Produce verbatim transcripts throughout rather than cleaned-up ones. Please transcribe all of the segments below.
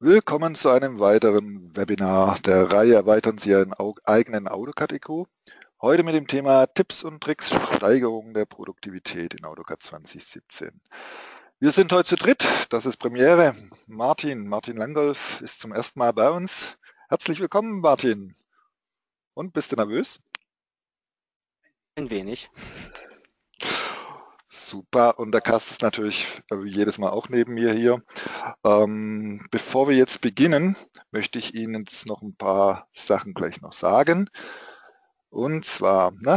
Willkommen zu einem weiteren Webinar der Reihe Erweitern Sie Ihren eigenen AutoCAD-I Q. Heute mit dem Thema Tipps und Tricks zur Steigerung der Produktivität in AutoCAD zwanzig siebzehn. Wir sind heute zu dritt, das ist Premiere. Martin, Martin Langolf ist zum ersten Mal bei uns. Herzlich willkommen, Martin. Und, bist du nervös? Ein wenig. Super, und der Cast ist natürlich wie jedes Mal auch neben mir hier. Ähm, bevor wir jetzt beginnen, möchte ich Ihnen jetzt noch ein paar Sachen gleich noch sagen. Und zwar, ne,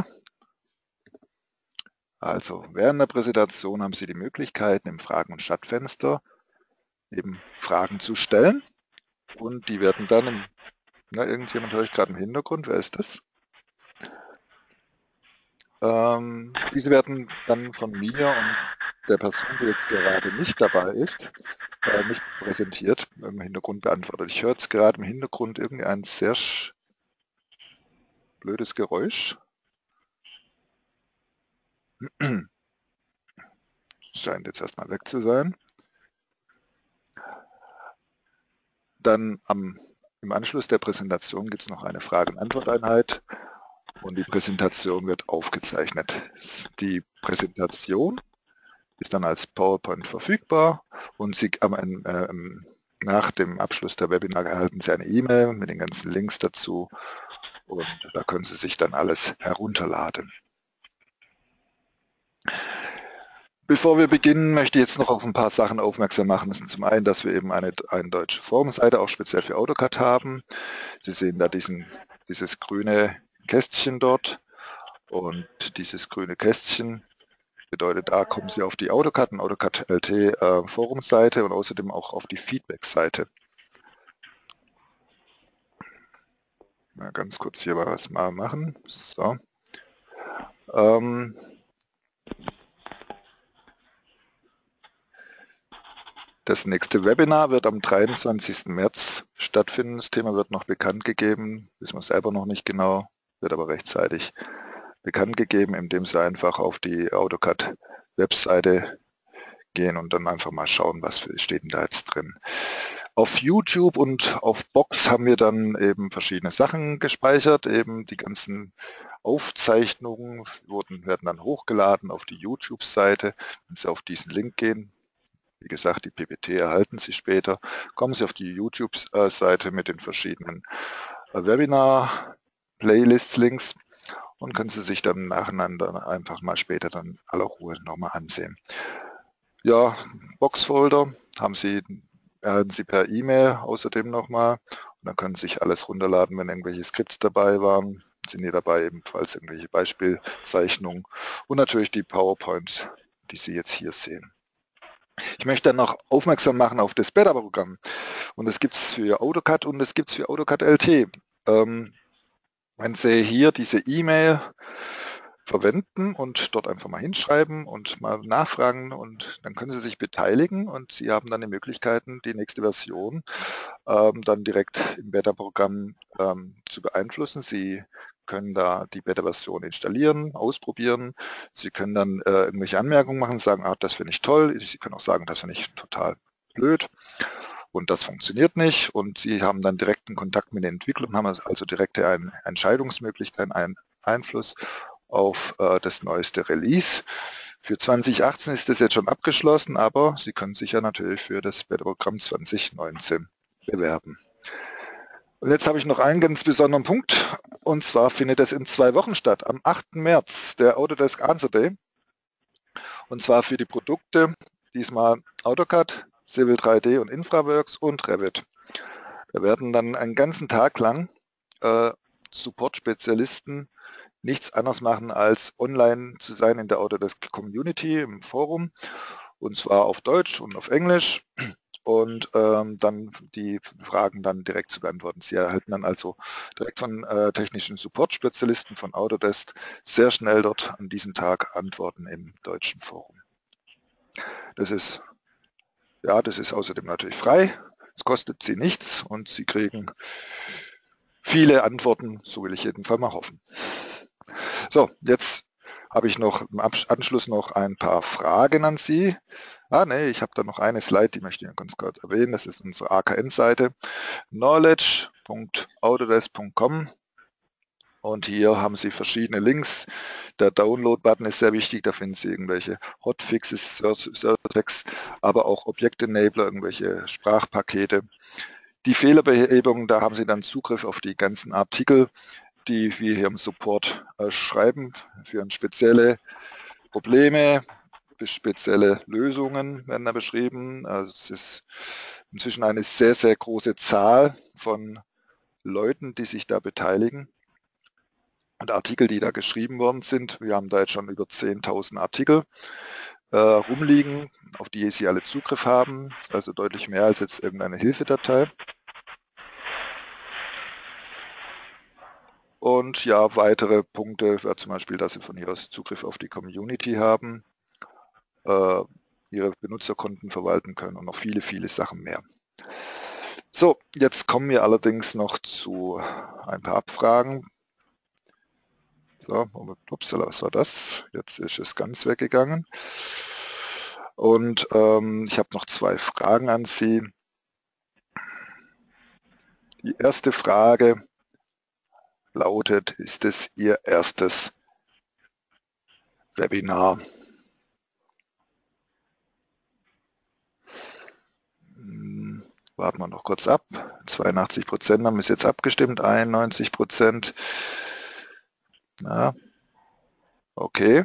also während der Präsentation haben Sie die Möglichkeit, im Fragen- und Chatfenster eben Fragen zu stellen. Und die werden dann, im, na, irgendjemand höre ich gerade im Hintergrund, wer ist das? Ähm, diese werden dann von mir und der Person, die jetzt gerade nicht dabei ist, äh, nicht präsentiert, im Hintergrund beantwortet. Ich höre jetzt gerade im Hintergrund irgendein sehr blödes Geräusch. Scheint jetzt erstmal weg zu sein. Dann am, im Anschluss der Präsentation gibt es noch eine Frage- und Antworteinheit und die Präsentation wird aufgezeichnet. Die Präsentation ist dann als PowerPoint verfügbar und Sie, äh, nach dem Abschluss der Webinar erhalten Sie eine E-Mail mit den ganzen Links dazu und da können Sie sich dann alles herunterladen. Bevor wir beginnen, möchte ich jetzt noch auf ein paar Sachen aufmerksam machen. Das sind zum einen, dass wir eben eine, eine deutsche Forumseite auch speziell für AutoCAD haben. Sie sehen da diesen, dieses grüne Kästchen dort und dieses grüne Kästchen bedeutet, da kommen Sie auf die AutoCAD und AutoCAD L T äh, Forumseite und außerdem auch auf die Feedback-Seite. Mal ganz kurz hier was mal machen. So. Ähm, Das nächste Webinar wird am dreiundzwanzigsten März stattfinden. Das Thema wird noch bekannt gegeben, wissen wir selber noch nicht genau, wird aber rechtzeitig bekannt gegeben, indem Sie einfach auf die AutoCAD-Webseite gehen und dann einfach mal schauen, was steht denn da jetzt drin. Auf YouTube und auf Box haben wir dann eben verschiedene Sachen gespeichert, eben die ganzen Aufzeichnungen wurden, werden dann hochgeladen auf die YouTube-Seite. Wenn Sie auf diesen Link gehen, wie gesagt, die P P T erhalten Sie später. Kommen Sie auf die YouTube-Seite mit den verschiedenen Webinar-Playlists-Links und können Sie sich dann nacheinander einfach mal später dann aller Ruhe nochmal ansehen. Ja, Boxfolder haben Sie, erhalten Sie per E-Mail außerdem nochmal und dann können Sie sich alles runterladen, wenn irgendwelche Skripts dabei waren. Sind hier dabei ebenfalls irgendwelche Beispielzeichnungen und natürlich die PowerPoints, die Sie jetzt hier sehen. Ich möchte dann noch aufmerksam machen auf das Beta-Programm. Und das gibt es für AutoCAD und das gibt es für AutoCAD L T. Ähm, wenn Sie hier diese E-Mail verwenden und dort einfach mal hinschreiben und mal nachfragen und dann können Sie sich beteiligen und Sie haben dann die Möglichkeiten, die nächste Version ähm, dann direkt im Beta-Programm ähm, zu beeinflussen. Sie können da die Beta-Version installieren, ausprobieren. Sie können dann äh, irgendwelche Anmerkungen machen, sagen, ah, das finde ich toll. Sie können auch sagen, das finde ich total blöd und das funktioniert nicht. Und Sie haben dann direkten Kontakt mit den Entwicklern, haben also direkte ein, Entscheidungsmöglichkeiten, einen Einfluss auf äh, das neueste Release. Für zwanzig achtzehn ist das jetzt schon abgeschlossen, aber Sie können sich ja natürlich für das Beta-Programm zwanzig neunzehn bewerben. Und jetzt habe ich noch einen ganz besonderen Punkt, und zwar findet es in zwei Wochen statt, am achten März, der Autodesk Answer Day, und zwar für die Produkte, diesmal AutoCAD, Civil drei D und InfraWorks und Revit. Da werden dann einen ganzen Tag lang äh, Support-Spezialisten nichts anderes machen, als online zu sein in der Autodesk Community im Forum, und zwar auf Deutsch und auf Englisch. Und ähm, dann die Fragen dann direkt zu beantworten. Sie erhalten dann also direkt von äh, technischen Support-Spezialisten von Autodesk sehr schnell dort an diesem Tag Antworten im deutschen Forum. Das ist, ja, das ist außerdem natürlich frei, es kostet Sie nichts und Sie kriegen viele Antworten, so will ich jeden Fall mal hoffen. So, jetzt habe ich noch im Anschluss noch ein paar Fragen an Sie. Ah, nee, ich habe da noch eine Slide, die möchte ich ganz kurz erwähnen. Das ist unsere A K N-Seite, knowledge punkt autodesk punkt com. Und hier haben Sie verschiedene Links. Der Download-Button ist sehr wichtig, da finden Sie irgendwelche Hotfixes, Search-Text, aber auch Objekt-Enabler, irgendwelche Sprachpakete. Die Fehlerbehebung, da haben Sie dann Zugriff auf die ganzen Artikel, die wir hier im Support äh, schreiben, für spezielle Probleme, spezielle Lösungen werden da beschrieben. Also es ist inzwischen eine sehr, sehr große Zahl von Leuten, die sich da beteiligen. Und Artikel, die da geschrieben worden sind, wir haben da jetzt schon über zehntausend Artikel äh, rumliegen, auf die Sie alle Zugriff haben, also deutlich mehr als jetzt irgendeine Hilfedatei. Und ja, weitere Punkte wäre zum Beispiel, dass Sie von hier aus Zugriff auf die Community haben, äh, Ihre Benutzerkonten verwalten können und noch viele, viele Sachen mehr. So, jetzt kommen wir allerdings noch zu ein paar Abfragen. So, upsala, was war das? Jetzt ist es ganz weggegangen. Und ähm, ich habe noch zwei Fragen an Sie. Die erste Frage lautet, ist es Ihr erstes Webinar? Hm, warten wir noch kurz ab. zweiundachtzig Prozent haben es jetzt abgestimmt, einundneunzig Prozent. Ja, okay.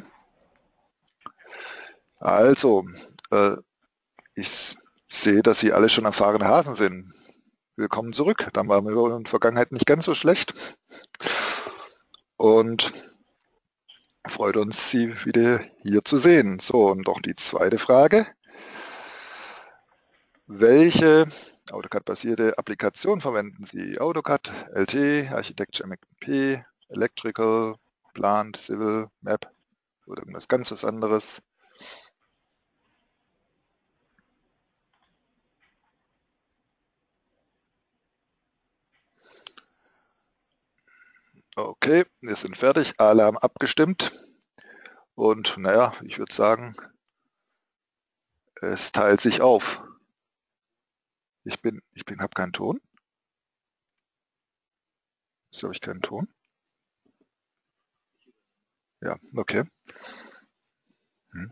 Also, äh, ich sehe, dass Sie alle schon erfahrene Hasen sind. Willkommen zurück. Dann waren wir in der Vergangenheit nicht ganz so schlecht. Und freut uns, Sie wieder hier zu sehen. So, und doch die zweite Frage. Welche AutoCAD-basierte Applikation verwenden Sie? AutoCAD, L T, Architecture M P, Electrical, Plant, Civil, Map oder irgendwas ganz was anderes? Okay, wir sind fertig. Alle haben abgestimmt. Und naja, ich würde sagen, es teilt sich auf. Ich bin, ich bin, habe keinen Ton. Wieso habe ich keinen Ton? Ja, okay. Hm.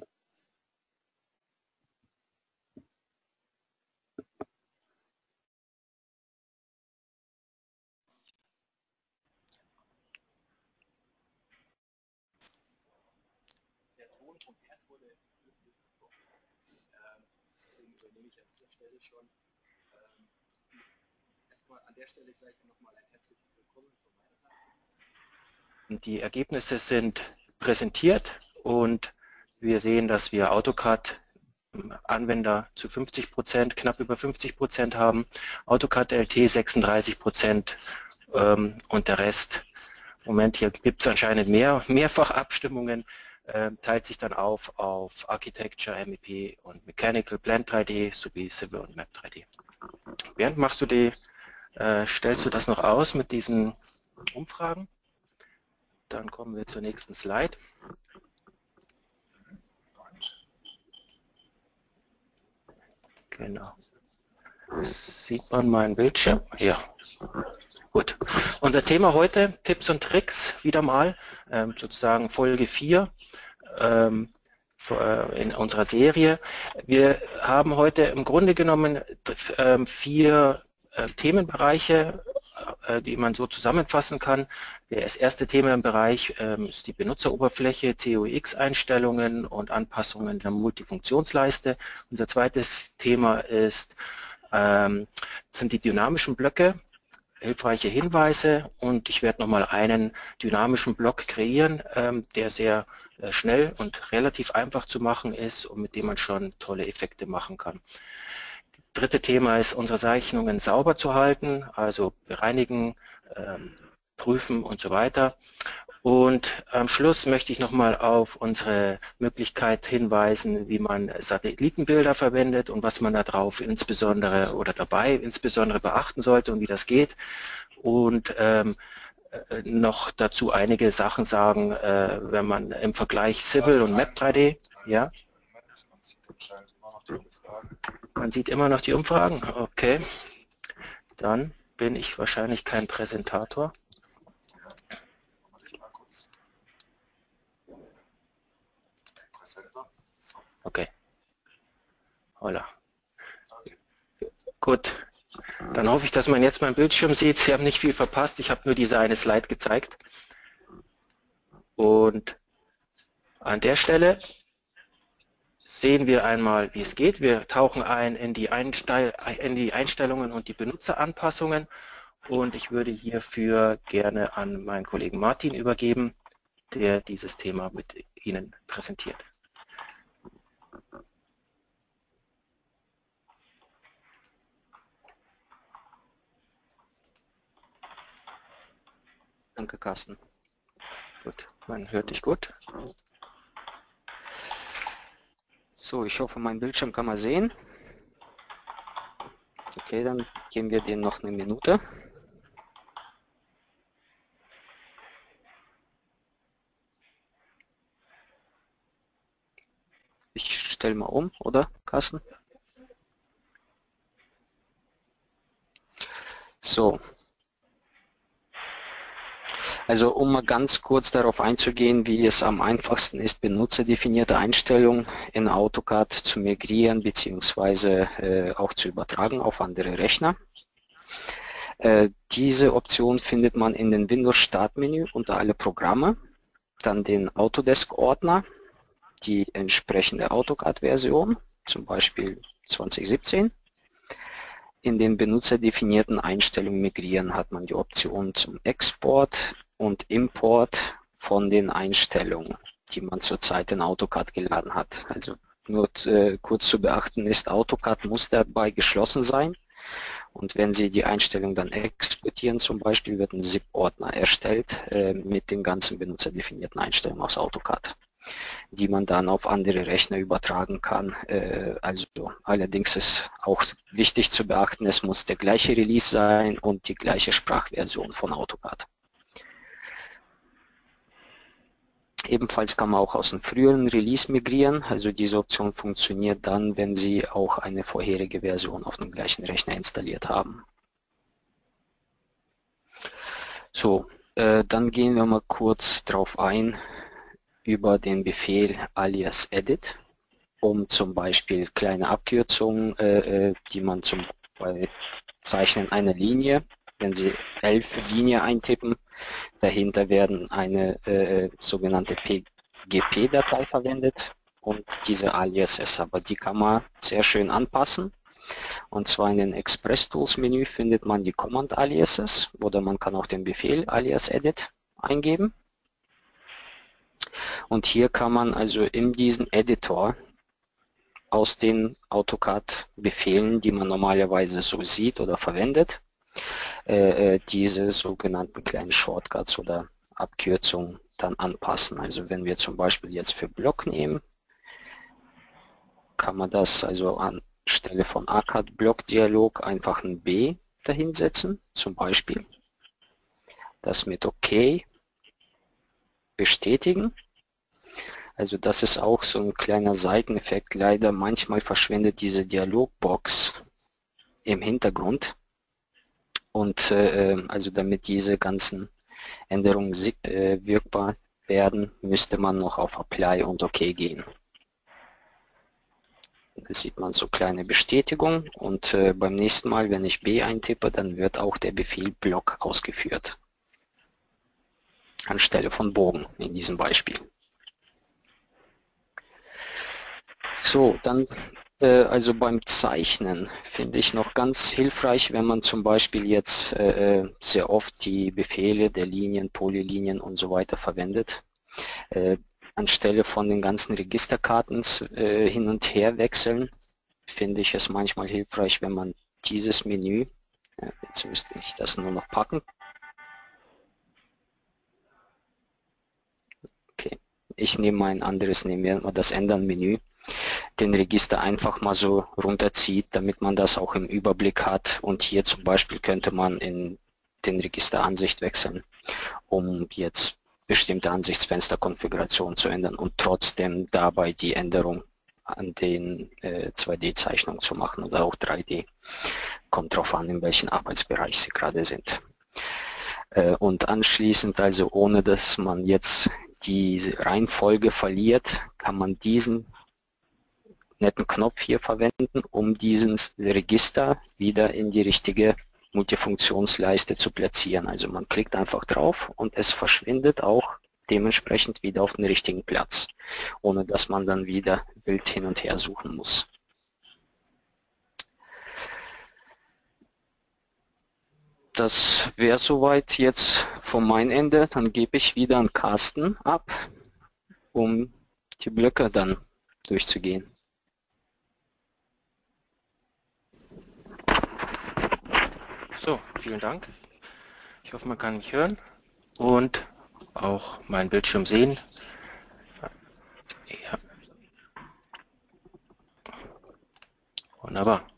Der Ton vom Herd wurde besprochen. Ähm, deswegen übernehme ich an dieser Stelle schon. Ähm, erstmal an der Stelle gleich nochmal ein herzliches Willkommen von meiner Seite. Die Ergebnisse sind präsentiert und wir sehen, dass wir AutoCAD Anwender zu fünfzig Prozent, knapp über fünfzig Prozent haben, AutoCAD L T sechsunddreißig Prozent ähm, und der Rest, Moment, hier gibt es anscheinend mehr, mehrfach Abstimmungen, äh, teilt sich dann auf auf Architecture, M E P und Mechanical, Blend drei D sowie Civil und Map drei D. Bernd, machst du die, äh, stellst du das noch aus mit diesen Umfragen? Dann kommen wir zur nächsten Slide. Genau. Sieht man meinen Bildschirm? Ja. Gut. Unser Thema heute, Tipps und Tricks, wieder mal, ähm, sozusagen Folge vier ähm, in unserer Serie. Wir haben heute im Grunde genommen äh, vier äh, Themenbereiche, äh, die man so zusammenfassen kann. Das erste Themenbereich ähm, ist die Benutzeroberfläche, C U X-Einstellungen und Anpassungen der Multifunktionsleiste. Unser zweites Thema ist, ähm, sind die dynamischen Blöcke, hilfreiche Hinweise, und ich werde nochmal einen dynamischen Block kreieren, ähm, der sehr äh, schnell und relativ einfach zu machen ist und mit dem man schon tolle Effekte machen kann. Das dritte Thema ist, unsere Zeichnungen sauber zu halten, also bereinigen, ähm, prüfen und so weiter. Und am Schluss möchte ich nochmal auf unsere Möglichkeit hinweisen, wie man Satellitenbilder verwendet und was man darauf insbesondere oder dabei insbesondere beachten sollte und wie das geht. Und ähm, noch dazu einige Sachen sagen, äh, wenn man im Vergleich Civil und Map drei D, ja? Man sieht immer noch die Umfragen. Okay. Dann bin ich wahrscheinlich kein Präsentator. Okay. Holla. Gut. Dann hoffe ich, dass man jetzt meinen Bildschirm sieht. Sie haben nicht viel verpasst. Ich habe nur diese eine Slide gezeigt. Und an der Stelle sehen wir einmal, wie es geht. Wir tauchen ein in die, Einstell in die Einstellungen und die Benutzeranpassungen. Und ich würde hierfür gerne an meinen Kollegen Martin übergeben, der dieses Thema mit Ihnen präsentiert. Danke, Carsten. Gut, man hört dich gut. So, ich hoffe, mein Bildschirm kann man sehen. Okay, dann geben wir dem noch eine Minute. Ich stelle mal um, oder, Carsten? So. Also um mal ganz kurz darauf einzugehen, wie es am einfachsten ist, benutzerdefinierte Einstellungen in AutoCAD zu migrieren bzw. Äh, auch zu übertragen auf andere Rechner. Äh, diese Option findet man in den Windows-Startmenü unter alle Programme, dann den Autodesk-Ordner, die entsprechende AutoCAD-Version, zum Beispiel zwanzig siebzehn. In den benutzerdefinierten Einstellungen migrieren hat man die Option zum Export und Import von den Einstellungen, die man zurzeit in AutoCAD geladen hat. Also nur äh, kurz zu beachten ist, AutoCAD muss dabei geschlossen sein und wenn Sie die Einstellung dann exportieren zum Beispiel, wird ein ZIP-Ordner erstellt äh, mit den ganzen benutzerdefinierten Einstellungen aus AutoCAD, die man dann auf andere Rechner übertragen kann. Äh, also allerdings ist auch wichtig zu beachten, es muss der gleiche Release sein und die gleiche Sprachversion von AutoCAD. Ebenfalls kann man auch aus einem früheren Release migrieren, also diese Option funktioniert dann, wenn Sie auch eine vorherige Version auf dem gleichen Rechner installiert haben. So, äh, dann gehen wir mal kurz drauf ein, über den Befehl alias edit, um zum Beispiel kleine Abkürzungen, äh, die man zum Beispiel Zeichnen einer Linie, wenn Sie elf Linie eintippen, dahinter werden eine äh, sogenannte P G P-Datei verwendet und diese Aliases, aber die kann man sehr schön anpassen. Und zwar in den Express Tools Menü findet man die Command Aliases oder man kann auch den Befehl alias edit eingeben. Und hier kann man also in diesen Editor aus den AutoCAD-Befehlen, die man normalerweise so sieht oder verwendet, äh, diese sogenannten kleinen Shortcuts oder Abkürzungen dann anpassen. Also wenn wir zum Beispiel jetzt für Block nehmen, kann man das also anstelle von A C A D-Block-Dialog einfach ein B dahinsetzen, zum Beispiel. Das mit OK bestätigen. Also das ist auch so ein kleiner Seiteneffekt. Leider manchmal verschwindet diese Dialogbox im Hintergrund. Und äh, also damit diese ganzen Änderungen äh, wirkbar werden, müsste man noch auf Apply und OK gehen. Da sieht man so kleine Bestätigung und äh, beim nächsten Mal, wenn ich B eintippe, dann wird auch der Befehl Block ausgeführt. Anstelle von Bogen in diesem Beispiel. So, dann äh, also beim Zeichnen finde ich noch ganz hilfreich, wenn man zum Beispiel jetzt äh, sehr oft die Befehle der Linien, Polylinien und so weiter verwendet. Äh, anstelle von den ganzen Registerkarten äh, hin und her wechseln, finde ich es manchmal hilfreich, wenn man dieses Menü, ja, jetzt müsste ich das nur noch packen. Okay, ich nehme mal ein anderes, nehmen wir mal das Ändern-Menü, den Register einfach mal so runterzieht, damit man das auch im Überblick hat. Und hier zum Beispiel könnte man in den Registeransicht wechseln, um jetzt bestimmte Ansichtsfensterkonfigurationen zu ändern und trotzdem dabei die Änderung an den äh, zwei D-Zeichnungen zu machen oder auch drei D. Kommt drauf an, in welchem Arbeitsbereich Sie gerade sind. Äh, und anschließend, also ohne dass man jetzt diese Reihenfolge verliert, kann man diesen netten Knopf hier verwenden, um dieses Register wieder in die richtige Multifunktionsleiste zu platzieren. Also man klickt einfach drauf und es verschwindet auch dementsprechend wieder auf den richtigen Platz, ohne dass man dann wieder wild hin und her suchen muss. Das wäre soweit jetzt von meinem Ende. Dann gebe ich wieder an Carsten ab, um die Blöcke dann durchzugehen. So, vielen Dank. Ich hoffe, man kann mich hören und auch meinen Bildschirm sehen. Ja. Wunderbar.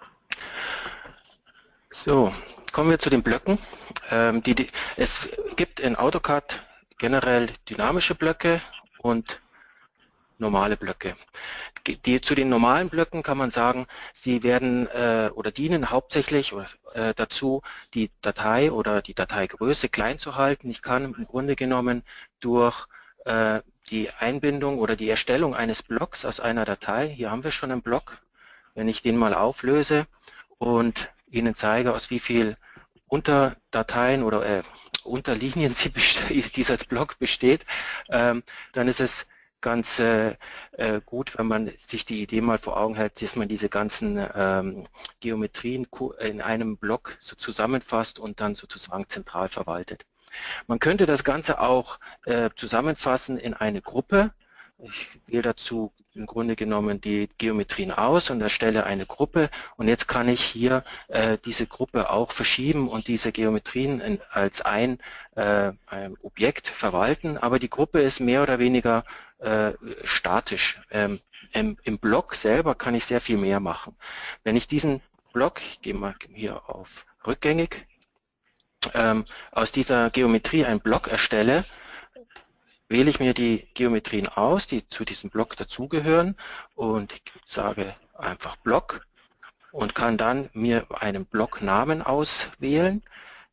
So, kommen wir zu den Blöcken. Ähm, die, die, es gibt in AutoCAD generell dynamische Blöcke und normale Blöcke. Die, zu den normalen Blöcken kann man sagen, sie werden äh, oder dienen hauptsächlich äh, dazu, die Datei oder die Dateigröße klein zu halten. Ich kann im Grunde genommen durch äh, die Einbindung oder die Erstellung eines Blocks aus einer Datei, hier haben wir schon einen Block, wenn ich den mal auflöse und Ihnen zeige, aus wie viel Unterdateien oder äh, Unterlinien sie dieser Block besteht, ähm, dann ist es ganz äh, äh, gut, wenn man sich die Idee mal vor Augen hält, dass man diese ganzen ähm, Geometrien in einem Block so zusammenfasst und dann sozusagen zentral verwaltet. Man könnte das Ganze auch äh, zusammenfassen in eine Gruppe. Ich wähle dazu im Grunde genommen die Geometrien aus und erstelle eine Gruppe und jetzt kann ich hier äh, diese Gruppe auch verschieben und diese Geometrien in, als ein, äh, ein Objekt verwalten, aber die Gruppe ist mehr oder weniger äh, statisch. Ähm, im, Im Block selber kann ich sehr viel mehr machen. Wenn ich diesen Block, ich gehe mal hier auf rückgängig, ähm, aus dieser Geometrie einen Block erstelle, wähle ich mir die Geometrien aus, die zu diesem Block dazugehören und sage einfach Block und kann dann mir einen Blocknamen auswählen.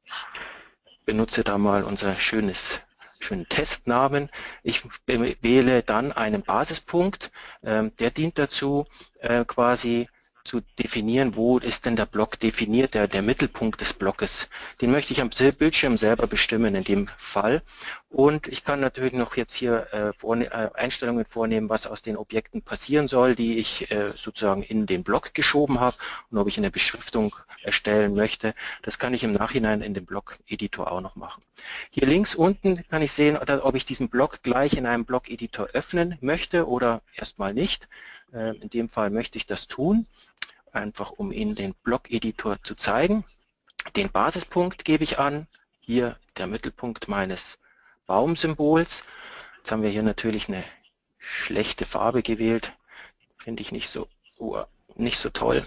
Ich benutze da mal unser schönes, schönen Testnamen. Ich wähle dann einen Basispunkt, der dient dazu, quasi zu definieren, wo ist denn der Block definiert, der, der Mittelpunkt des Blockes. Den möchte ich am Bildschirm selber bestimmen in dem Fall. Und ich kann natürlich noch jetzt hier äh, vorne, äh, Einstellungen vornehmen, was aus den Objekten passieren soll, die ich äh, sozusagen in den Block geschoben habe und ob ich eine Beschriftung erstellen möchte. Das kann ich im Nachhinein in dem Block-Editor auch noch machen. Hier links unten kann ich sehen, ob ich diesen Block gleich in einem Block-Editor öffnen möchte oder erstmal nicht. Äh, in dem Fall möchte ich das tun, einfach um Ihnen den Block-Editor zu zeigen. Den Basispunkt gebe ich an, hier der Mittelpunkt meines Baumsymbols. Jetzt haben wir hier natürlich eine schlechte Farbe gewählt, finde ich nicht so, uh, nicht so toll.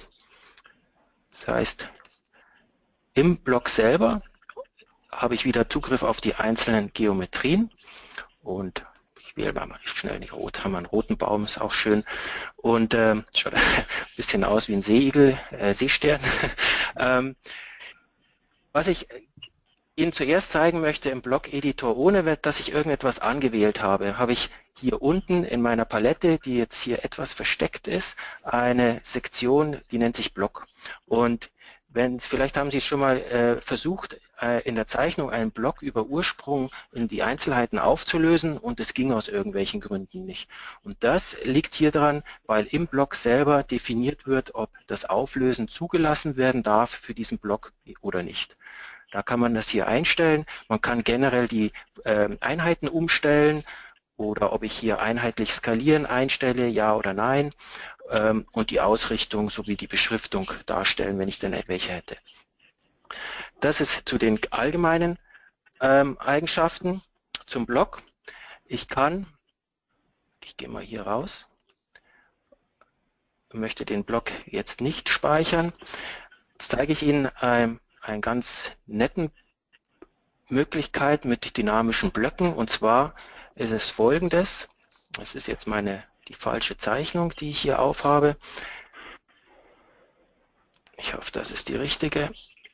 Das heißt, im Block selber habe ich wieder Zugriff auf die einzelnen Geometrien und ich wähle mal schnell nicht rot, haben wir einen roten Baum, ist auch schön und ähm, schaut ein bisschen aus wie ein Seeigel, äh, Seestern. ähm, was ich Ihnen zuerst zeigen möchte im Block-Editor, ohne dass ich irgendetwas angewählt habe, habe ich hier unten in meiner Palette, die jetzt hier etwas versteckt ist, eine Sektion, die nennt sich Block. Und wenn, vielleicht haben Sie es schon mal äh, versucht, äh, in der Zeichnung einen Block über Ursprung in die Einzelheiten aufzulösen und es ging aus irgendwelchen Gründen nicht. Und das liegt hier dran, weil im Block selber definiert wird, ob das Auflösen zugelassen werden darf für diesen Block oder nicht. Da kann man das hier einstellen. Man kann generell die äh, Einheiten umstellen oder ob ich hier einheitlich skalieren einstelle, ja oder nein. Ähm, und die Ausrichtung sowie die Beschriftung darstellen, wenn ich denn welche hätte. Das ist zu den allgemeinen ähm, Eigenschaften zum Block. Ich kann, ich gehe mal hier raus, möchte den Block jetzt nicht speichern. Jetzt zeige ich Ihnen ein einen ganz netten Möglichkeit mit dynamischen Blöcken und zwar ist es folgendes, das ist jetzt meine die falsche Zeichnung, die ich hier aufhabe. Ich hoffe, das ist die richtige.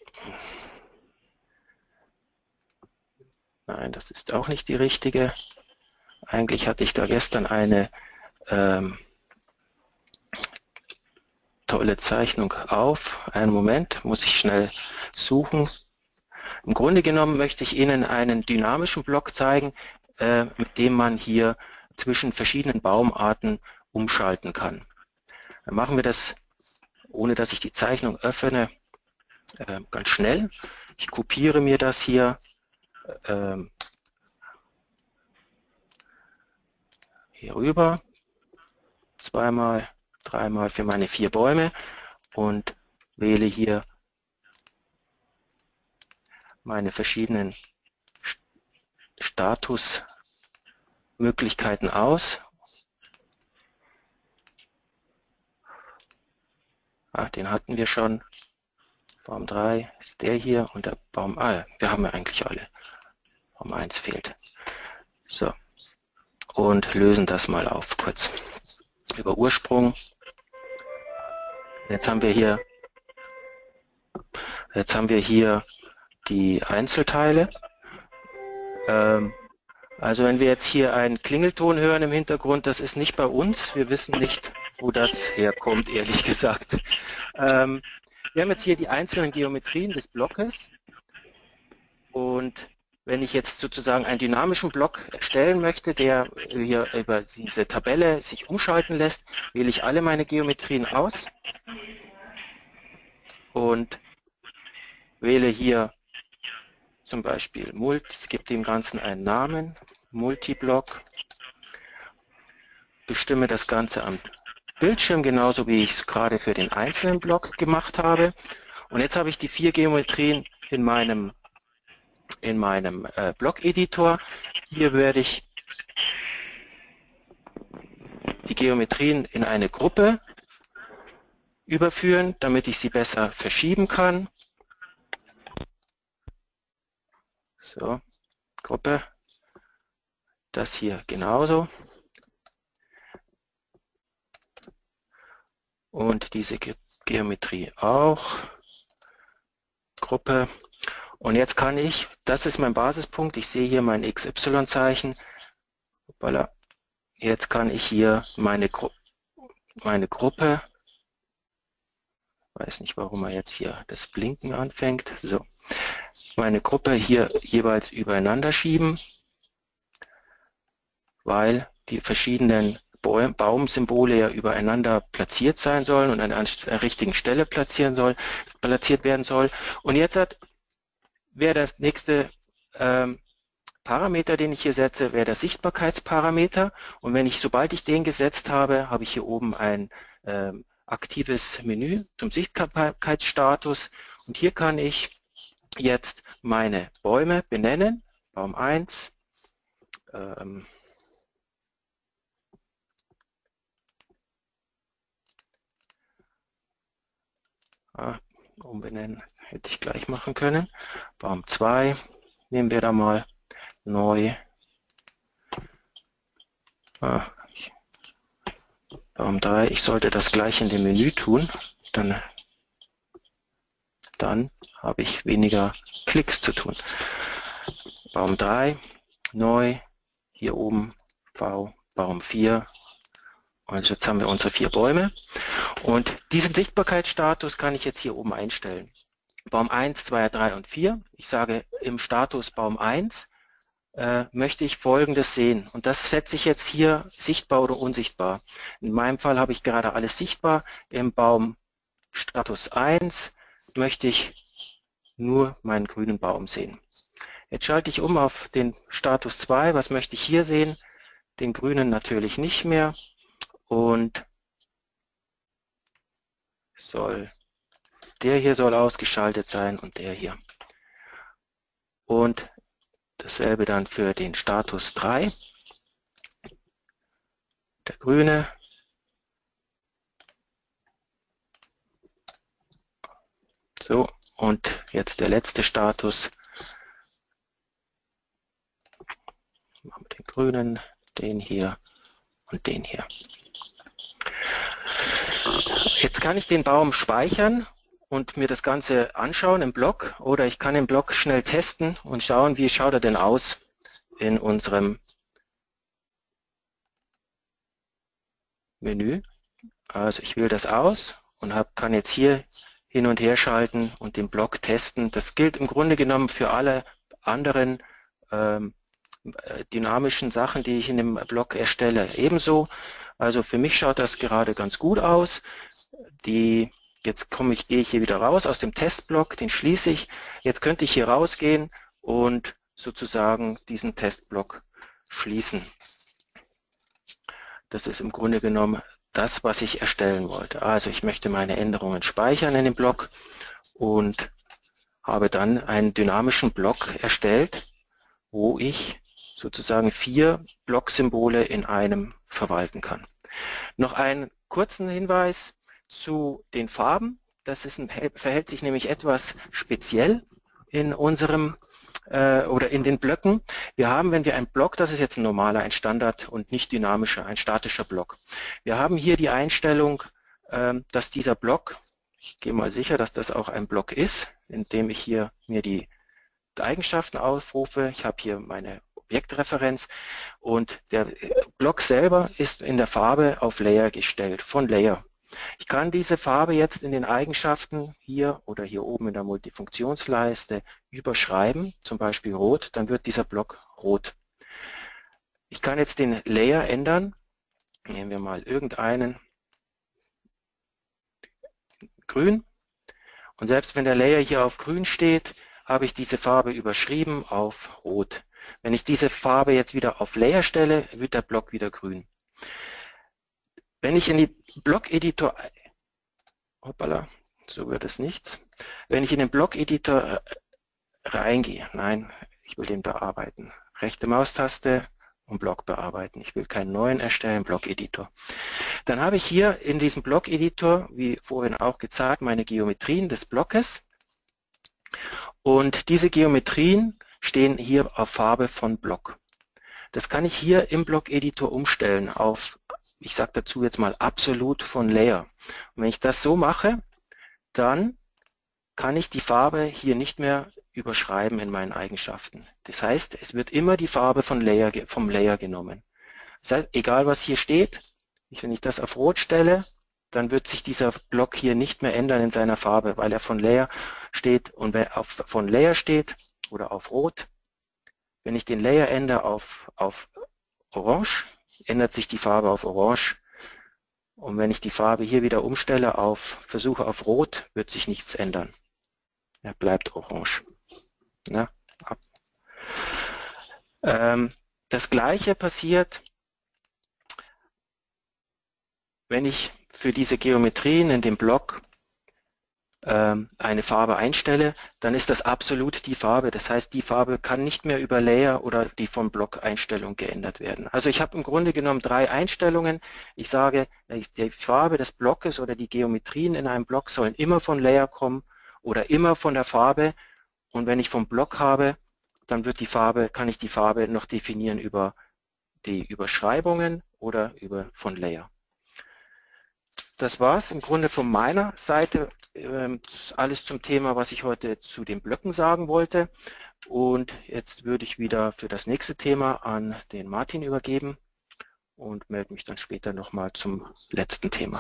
Nein, das ist auch nicht die richtige. Eigentlich hatte ich da gestern eine ähm, tolle Zeichnung auf. Einen Moment, muss ich schnell suchen. Im Grunde genommen möchte ich Ihnen einen dynamischen Block zeigen, äh, mit dem man hier zwischen verschiedenen Baumarten umschalten kann. Dann machen wir das, ohne dass ich die Zeichnung öffne, äh, ganz schnell. Ich kopiere mir das hier äh, hier rüber, zweimal, dreimal für meine vier Bäume und wähle hier meine verschiedenen Statusmöglichkeiten aus. Ah, den hatten wir schon. Baum drei ist der hier und der Baum, ah, wir haben ja eigentlich alle. Baum eins fehlt. So. Und lösen das mal auf kurz. Über Ursprung. Jetzt haben wir hier, jetzt haben wir hier die Einzelteile. Ähm, also wenn wir jetzt hier einen Klingelton hören im Hintergrund, das ist nicht bei uns. Wir wissen nicht, wo das herkommt, ehrlich gesagt. Ähm, wir haben jetzt hier die einzelnen Geometrien des Blockes. Und wenn ich jetzt sozusagen einen dynamischen Block erstellen möchte, der hier über diese Tabelle sich umschalten lässt, wähle ich alle meine Geometrien aus und wähle hier zum Beispiel Multi, gebe dem Ganzen einen Namen, Multiblock, bestimme das Ganze am Bildschirm, genauso wie ich es gerade für den einzelnen Block gemacht habe. Und jetzt habe ich die vier Geometrien in meinem in meinem äh, Block-Editor. Hier werde ich die Geometrien in eine Gruppe überführen, damit ich sie besser verschieben kann. So, Gruppe. Das hier genauso. Und diese Ge Geometrie auch. Gruppe. Und jetzt kann ich, das ist mein Basispunkt, ich sehe hier mein X Y-Zeichen. Voilà. Jetzt kann ich hier meine, Gru meine Gruppe, weiß nicht, warum er jetzt hier das Blinken anfängt, so, meine Gruppe hier jeweils übereinander schieben, weil die verschiedenen Baumsymbole ja übereinander platziert sein sollen und an der richtigen Stelle platzieren soll, platziert werden soll. Und jetzt hat, wäre das nächste ähm, Parameter, den ich hier setze, wäre der Sichtbarkeitsparameter. Und wenn ich, sobald ich den gesetzt habe, habe ich hier oben ein ähm, aktives Menü zum Sichtbarkeitsstatus. Und hier kann ich jetzt meine Bäume benennen. Baum eins. Ähm, ah, umbenennen hätte ich gleich machen können. Baum zwei nehmen wir da mal. Neu. Ah, Baum drei. Ich sollte das gleich in dem Menü tun. Dann, dann habe ich weniger Klicks zu tun. Baum drei. Neu. Hier oben V. Baum vier. Und jetzt haben wir unsere vier Bäume. Und diesen Sichtbarkeitsstatus kann ich jetzt hier oben einstellen. Baum eins, zwei, drei und vier. Ich sage im Status Baum eins. Äh, möchte ich Folgendes sehen. Und das setze ich jetzt hier sichtbar oder unsichtbar. In meinem Fall habe ich gerade alles sichtbar. Im Baum Status eins möchte ich nur meinen grünen Baum sehen. Jetzt schalte ich um auf den Status zwei. Was möchte ich hier sehen? Den grünen natürlich nicht mehr. Und soll, der hier soll ausgeschaltet sein und der hier. Und dasselbe dann für den Status drei. Der grüne. So, und jetzt der letzte Status. Machen wir den grünen, den hier und den hier. Jetzt kann ich den Baum speichern und mir das Ganze anschauen im Blog, oder ich kann im Blog schnell testen und schauen, wie schaut er denn aus in unserem Menü. Also ich wähle das aus und hab, kann jetzt hier hin und her schalten und den Blog testen. Das gilt im Grunde genommen für alle anderen ähm, dynamischen Sachen, die ich in dem Blog erstelle, ebenso. Also für mich schaut das gerade ganz gut aus. Die, jetzt komme ich, gehe ich hier wieder raus aus dem Testblock, den schließe ich. Jetzt könnte ich hier rausgehen und sozusagen diesen Testblock schließen. Das ist im Grunde genommen das, was ich erstellen wollte. Also ich möchte meine Änderungen speichern in dem Block und habe dann einen dynamischen Block erstellt, wo ich sozusagen vier Blocksymbole in einem verwalten kann. Noch einen kurzen Hinweis zu den Farben. Das ist ein, verhält sich nämlich etwas speziell in unserem äh, oder in den Blöcken. Wir haben, wenn wir einen Block, das ist jetzt ein normaler, ein Standard und nicht dynamischer, ein statischer Block. Wir haben hier die Einstellung, äh, dass dieser Block, ich gehe mal sicher, dass das auch ein Block ist, indem ich hier mir die Eigenschaften aufrufe. Ich habe hier meine Objektreferenz und der Block selber ist in der Farbe auf Layer gestellt, von Layer. Ich kann diese Farbe jetzt in den Eigenschaften hier oder hier oben in der Multifunktionsleiste überschreiben, zum Beispiel rot, dann wird dieser Block rot. Ich kann jetzt den Layer ändern, nehmen wir mal irgendeinen grün, und selbst wenn der Layer hier auf grün steht, habe ich diese Farbe überschrieben auf rot. Wenn ich diese Farbe jetzt wieder auf Layer stelle, wird der Block wieder grün. Wenn ich in die Block-Editor, hoppala, so wird es nichts. Wenn ich in den Block-Editor reingehe, nein, ich will den bearbeiten. Rechte Maustaste und Block bearbeiten. Ich will keinen neuen erstellen, Block-Editor. Dann habe ich hier in diesem Block-Editor, wie vorhin auch gezeigt, meine Geometrien des Blockes. Und diese Geometrien stehen hier auf Farbe von Block. Das kann ich hier im Block-Editor umstellen auf, ich sage dazu jetzt mal absolut von Layer. Und wenn ich das so mache, dann kann ich die Farbe hier nicht mehr überschreiben in meinen Eigenschaften. Das heißt, es wird immer die Farbe von Layer, vom Layer genommen. Das heißt, egal was hier steht, wenn ich das auf Rot stelle, dann wird sich dieser Block hier nicht mehr ändern in seiner Farbe, weil er von Layer steht, und wenn er auf, von Layer steht oder auf Rot, wenn ich den Layer ändere auf, auf Orange, ändert sich die Farbe auf Orange, und wenn ich die Farbe hier wieder umstelle auf, versuche auf Rot, wird sich nichts ändern. Er bleibt orange. Ja, ab. Ähm, das gleiche passiert, wenn ich für diese Geometrien in dem Block ähm, eine Farbe einstelle, dann ist das absolut die Farbe. Das heißt, die Farbe kann nicht mehr über Layer oder die von Block-Einstellung geändert werden. Also ich habe im Grunde genommen drei Einstellungen. Ich sage, die Farbe des Blockes oder die Geometrien in einem Block sollen immer von Layer kommen oder immer von der Farbe. Und wenn ich vom Block habe, dann wird die Farbe, kann ich die Farbe noch definieren über die Überschreibungen oder über von Layer. Das war es im Grunde von meiner Seite. Äh, alles zum Thema, was ich heute zu den Blöcken sagen wollte. Und jetzt würde ich wieder für das nächste Thema an den Martin übergeben und melde mich dann später nochmal zum letzten Thema.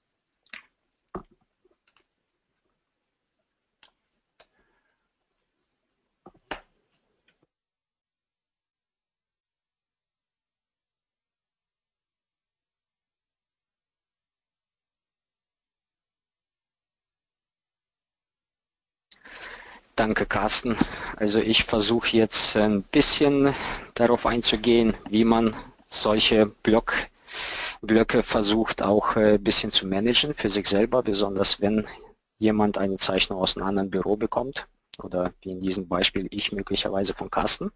Danke, Carsten. Also ich versuche jetzt ein bisschen darauf einzugehen, wie man solche Block, Blöcke versucht auch ein bisschen zu managen für sich selber, besonders wenn jemand eine Zeichnung aus einem anderen Büro bekommt oder wie in diesem Beispiel ich möglicherweise von Carsten.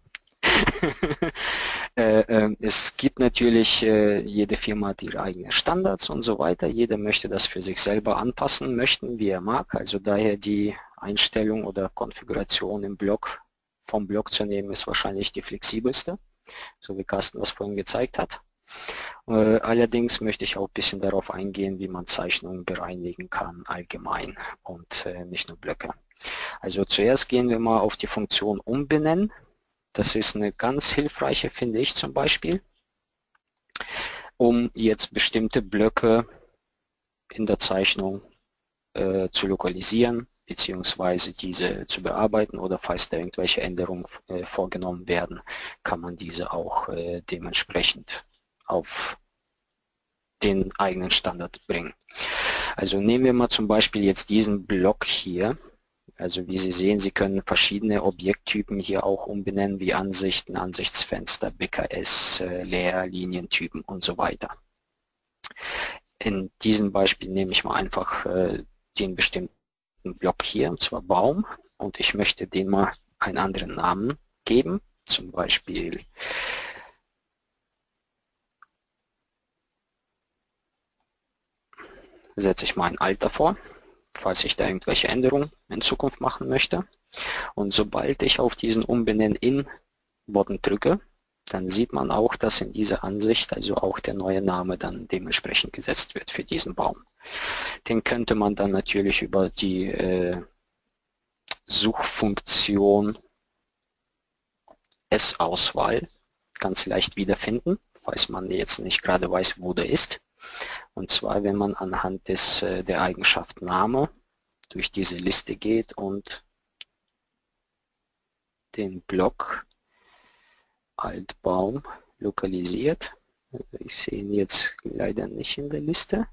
Es gibt natürlich, jede Firma hat ihre eigenen Standards und so weiter. Jeder möchte das für sich selber anpassen möchten, wie er mag. Also daher die Einstellung oder Konfiguration im Block vom Block zu nehmen, ist wahrscheinlich die flexibelste, so wie Carsten das vorhin gezeigt hat. Äh, allerdings möchte ich auch ein bisschen darauf eingehen, wie man Zeichnungen bereinigen kann, allgemein und äh, nicht nur Blöcke. Also zuerst gehen wir mal auf die Funktion umbenennen. Das ist eine ganz hilfreiche, finde ich zum Beispiel, um jetzt bestimmte Blöcke in der Zeichnung äh, zu lokalisieren, beziehungsweise diese zu bearbeiten, oder falls da irgendwelche Änderungen äh, vorgenommen werden, kann man diese auch äh, dementsprechend auf den eigenen Standard bringen. Also nehmen wir mal zum Beispiel jetzt diesen Block hier. Also wie Sie sehen, Sie können verschiedene Objekttypen hier auch umbenennen, wie Ansichten, Ansichtsfenster, B K S, äh, Leer, Linientypen und so weiter. In diesem Beispiel nehme ich mal einfach äh, den bestimmten Block hier, und zwar Baum, und ich möchte den mal einen anderen Namen geben, zum Beispiel setze ich mal ein Alter vor, falls ich da irgendwelche Änderungen in Zukunft machen möchte. Und sobald ich auf diesen Umbenennen in Button drücke, dann sieht man auch, dass in dieser Ansicht also auch der neue Name dann dementsprechend gesetzt wird für diesen Baum. Den könnte man dann natürlich über die äh, Suchfunktion S-Auswahl ganz leicht wiederfinden, falls man jetzt nicht gerade weiß, wo der ist. Und zwar, wenn man anhand des, äh, der Eigenschaft Name durch diese Liste geht und den Block Altbaum lokalisiert. Ich sehe ihn jetzt leider nicht in der Liste.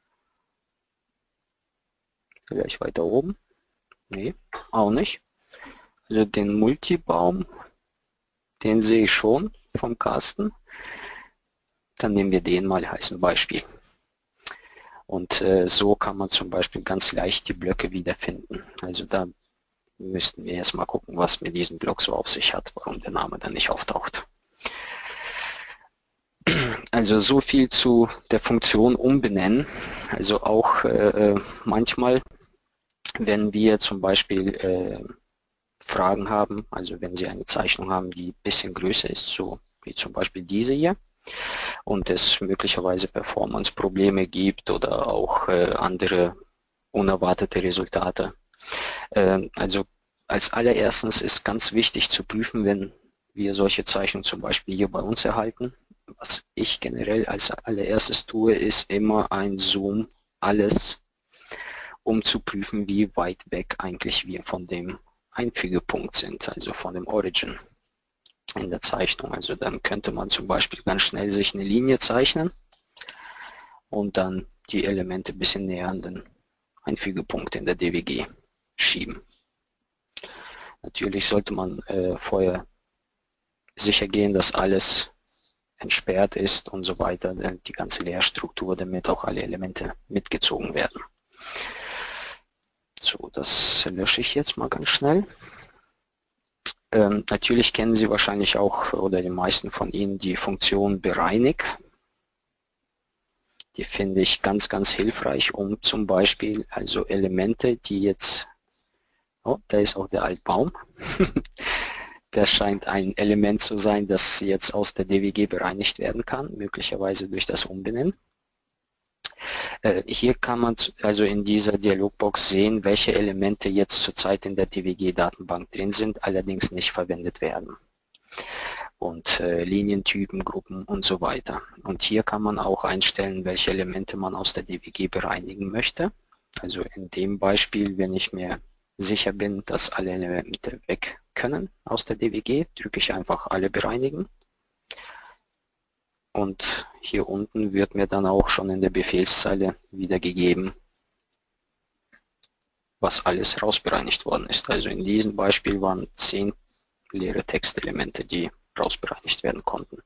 Vielleicht weiter oben. Nee, auch nicht. Also den Multibaum, den sehe ich schon vom Carsten. Dann nehmen wir den mal als ein Beispiel. Und äh, so kann man zum Beispiel ganz leicht die Blöcke wiederfinden. Also da müssten wir jetzt mal gucken, was mit diesem Block so auf sich hat, warum der Name dann nicht auftaucht. Also so viel zu der Funktion umbenennen. Also auch äh, manchmal, wenn wir zum Beispiel äh, Fragen haben, also wenn Sie eine Zeichnung haben, die ein bisschen größer ist, so wie zum Beispiel diese hier, und es möglicherweise Performance-Probleme gibt oder auch äh, andere unerwartete Resultate. Äh, also als allererstens ist ganz wichtig zu prüfen, wenn wir solche Zeichnungen zum Beispiel hier bei uns erhalten. Was ich generell als allererstes tue, ist immer ein Zoom alles, um zu prüfen, wie weit weg eigentlich wir von dem Einfügepunkt sind, also von dem Origin in der Zeichnung. Also dann könnte man zum Beispiel ganz schnell sich eine Linie zeichnen und dann die Elemente ein bisschen näher an den Einfügepunkt in der D W G schieben. Natürlich sollte man äh, vorher sicher gehen, dass alles entsperrt ist und so weiter, die ganze Leerstruktur, damit auch alle Elemente mitgezogen werden. So, das lösche ich jetzt mal ganz schnell. Ähm, natürlich kennen Sie wahrscheinlich auch, oder die meisten von Ihnen, die Funktion Bereinig. Die finde ich ganz, ganz hilfreich, um zum Beispiel also Elemente, die jetzt, oh, da ist auch der Altbaum. Der scheint ein Element zu sein, das jetzt aus der D W G bereinigt werden kann, möglicherweise durch das Umbenennen. Äh, hier kann man also in dieser Dialogbox sehen, welche Elemente jetzt zurzeit in der D W G-Datenbank drin sind, allerdings nicht verwendet werden. Und äh, Linientypen, Gruppen und so weiter. Und hier kann man auch einstellen, welche Elemente man aus der D W G bereinigen möchte. Also in dem Beispiel, wenn ich mir sicher bin, dass alle Elemente weg können aus der D W G, drücke ich einfach alle bereinigen. Und hier unten wird mir dann auch schon in der Befehlszeile wiedergegeben, was alles rausbereinigt worden ist. Also in diesem Beispiel waren zehn leere Textelemente, die rausbereinigt werden konnten.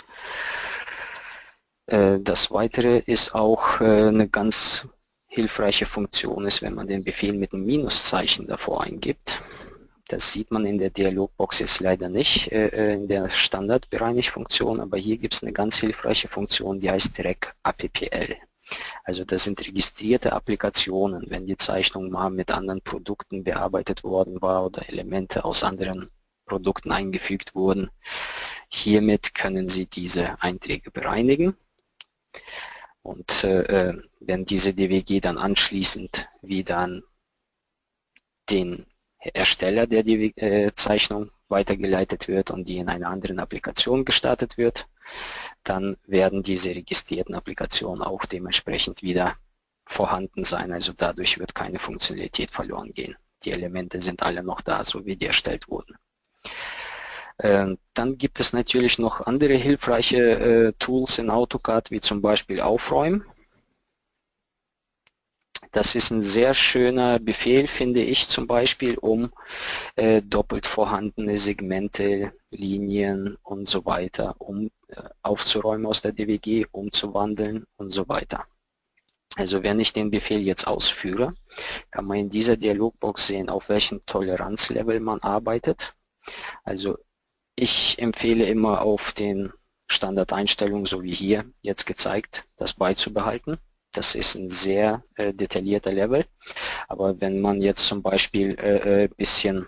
Das Weitere ist auch eine ganz hilfreiche Funktion, ist, wenn man den Befehl mit einem Minuszeichen davor eingibt. Das sieht man in der Dialogbox jetzt leider nicht äh, in der Standardbereinigfunktion, aber hier gibt es eine ganz hilfreiche Funktion, die heißt Rec A P P L. Also das sind registrierte Applikationen, wenn die Zeichnung mal mit anderen Produkten bearbeitet worden war oder Elemente aus anderen Produkten eingefügt wurden. Hiermit können Sie diese Einträge bereinigen. Und äh, wenn diese D W G dann anschließend wieder an den Ersteller der D W G-Zeichnung weitergeleitet wird und die in einer anderen Applikation gestartet wird, dann werden diese registrierten Applikationen auch dementsprechend wieder vorhanden sein. Also dadurch wird keine Funktionalität verloren gehen. Die Elemente sind alle noch da, so wie die erstellt wurden. Ähm, dann gibt es natürlich noch andere hilfreiche äh, Tools in AutoCAD, wie zum Beispiel Aufräumen. Das ist ein sehr schöner Befehl, finde ich zum Beispiel, um äh, doppelt vorhandene Segmente, Linien und so weiter um äh, aufzuräumen aus der D W G, umzuwandeln und so weiter. Also wenn ich den Befehl jetzt ausführe, kann man in dieser Dialogbox sehen, auf welchem Toleranzlevel man arbeitet. Also ich empfehle immer auf den Standardeinstellungen, so wie hier jetzt gezeigt, das beizubehalten. Das ist ein sehr äh, detaillierter Level. Aber wenn man jetzt zum Beispiel ein äh, bisschen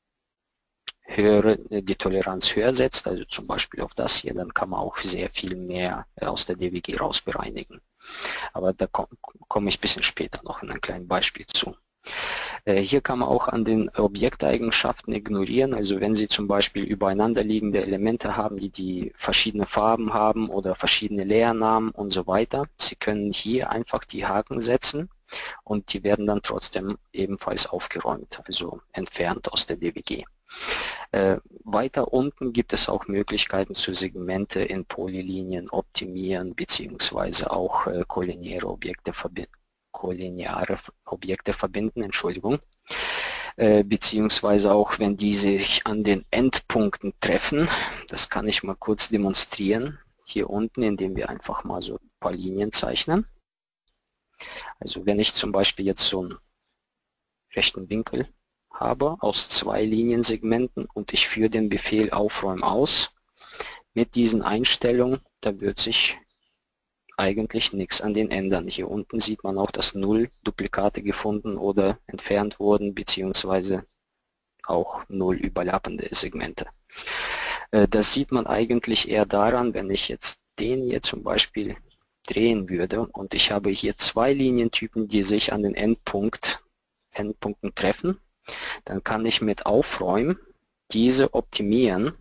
höhere, die Toleranz höher setzt, also zum Beispiel auf das hier, dann kann man auch sehr viel mehr aus der D W G raus bereinigen. Aber da komme komm ich ein bisschen später noch in einem kleinen Beispiel zu. Äh, hier kann man auch an den Objekteigenschaften ignorieren, also wenn Sie zum Beispiel übereinander liegende Elemente haben, die die verschiedene Farben haben oder verschiedene Leernamen und so weiter. Sie können hier einfach die Haken setzen und die werden dann trotzdem ebenfalls aufgeräumt, also entfernt aus der D W G. Äh, weiter unten gibt es auch Möglichkeiten zu Segmente in Polylinien optimieren, beziehungsweise auch äh, kollineare Objekte verbinden. kollineare Objekte verbinden, Entschuldigung, äh, beziehungsweise auch wenn die sich an den Endpunkten treffen. Das kann ich mal kurz demonstrieren, hier unten, indem wir einfach mal so ein paar Linien zeichnen. Also wenn ich zum Beispiel jetzt so einen rechten Winkel habe aus zwei Liniensegmenten und ich führe den Befehl Aufräumen aus, mit diesen Einstellungen, da wird sich eigentlich nichts an den ändern. Hier unten sieht man auch, dass null Duplikate gefunden oder entfernt wurden, beziehungsweise auch null überlappende Segmente. Das sieht man eigentlich eher daran, wenn ich jetzt den hier zum Beispiel drehen würde und ich habe hier zwei Linientypen, die sich an den Endpunkt, Endpunkten treffen, dann kann ich mit Aufräumen diese optimieren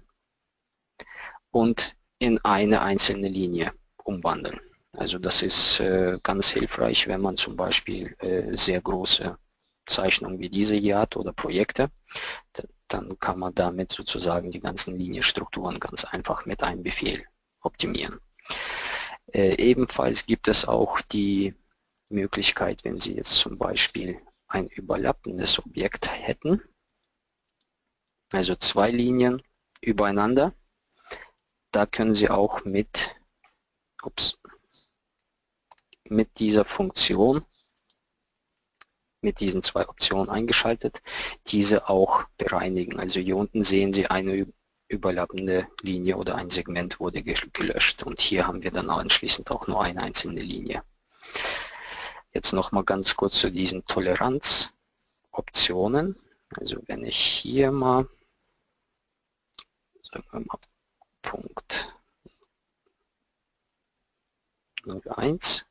und in eine einzelne Linie umwandeln. Also das ist äh, ganz hilfreich, wenn man zum Beispiel äh, sehr große Zeichnungen wie diese hier hat oder Projekte, dann kann man damit sozusagen die ganzen Linienstrukturen ganz einfach mit einem Befehl optimieren. Äh, ebenfalls gibt es auch die Möglichkeit, wenn Sie jetzt zum Beispiel ein überlappendes Objekt hätten, also zwei Linien übereinander, da können Sie auch mit, ups, mit dieser Funktion, mit diesen zwei Optionen eingeschaltet, diese auch bereinigen. Also hier unten sehen Sie eine überlappende Linie oder ein Segment wurde gelöscht und hier haben wir dann anschließend auch nur eine einzelne Linie. Jetzt noch mal ganz kurz zu diesen Toleranzoptionen. Also wenn ich hier mal, sagen wir mal Punkt null eins,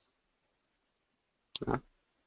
ja.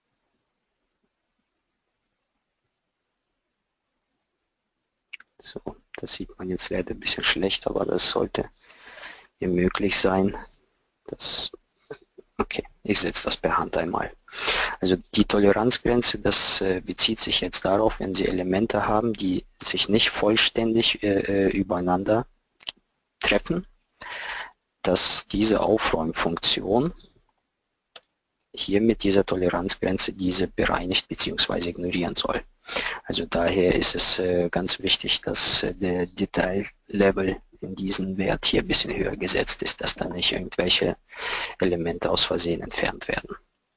So, das sieht man jetzt leider ein bisschen schlecht, aber das sollte hier möglich sein. Das, okay, ich setze das per Hand einmal. Also die Toleranzgrenze, das äh, bezieht sich jetzt darauf, wenn Sie Elemente haben, die sich nicht vollständig äh, übereinander treffen, dass diese Aufräumfunktion hier mit dieser Toleranzgrenze diese bereinigt bzw. ignorieren soll. Also daher ist es äh, ganz wichtig, dass äh, der Detaillevel in diesem Wert hier ein bisschen höher gesetzt ist, dass dann nicht irgendwelche Elemente aus Versehen entfernt werden.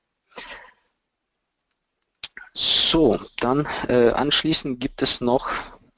So, dann äh, anschließend gibt es noch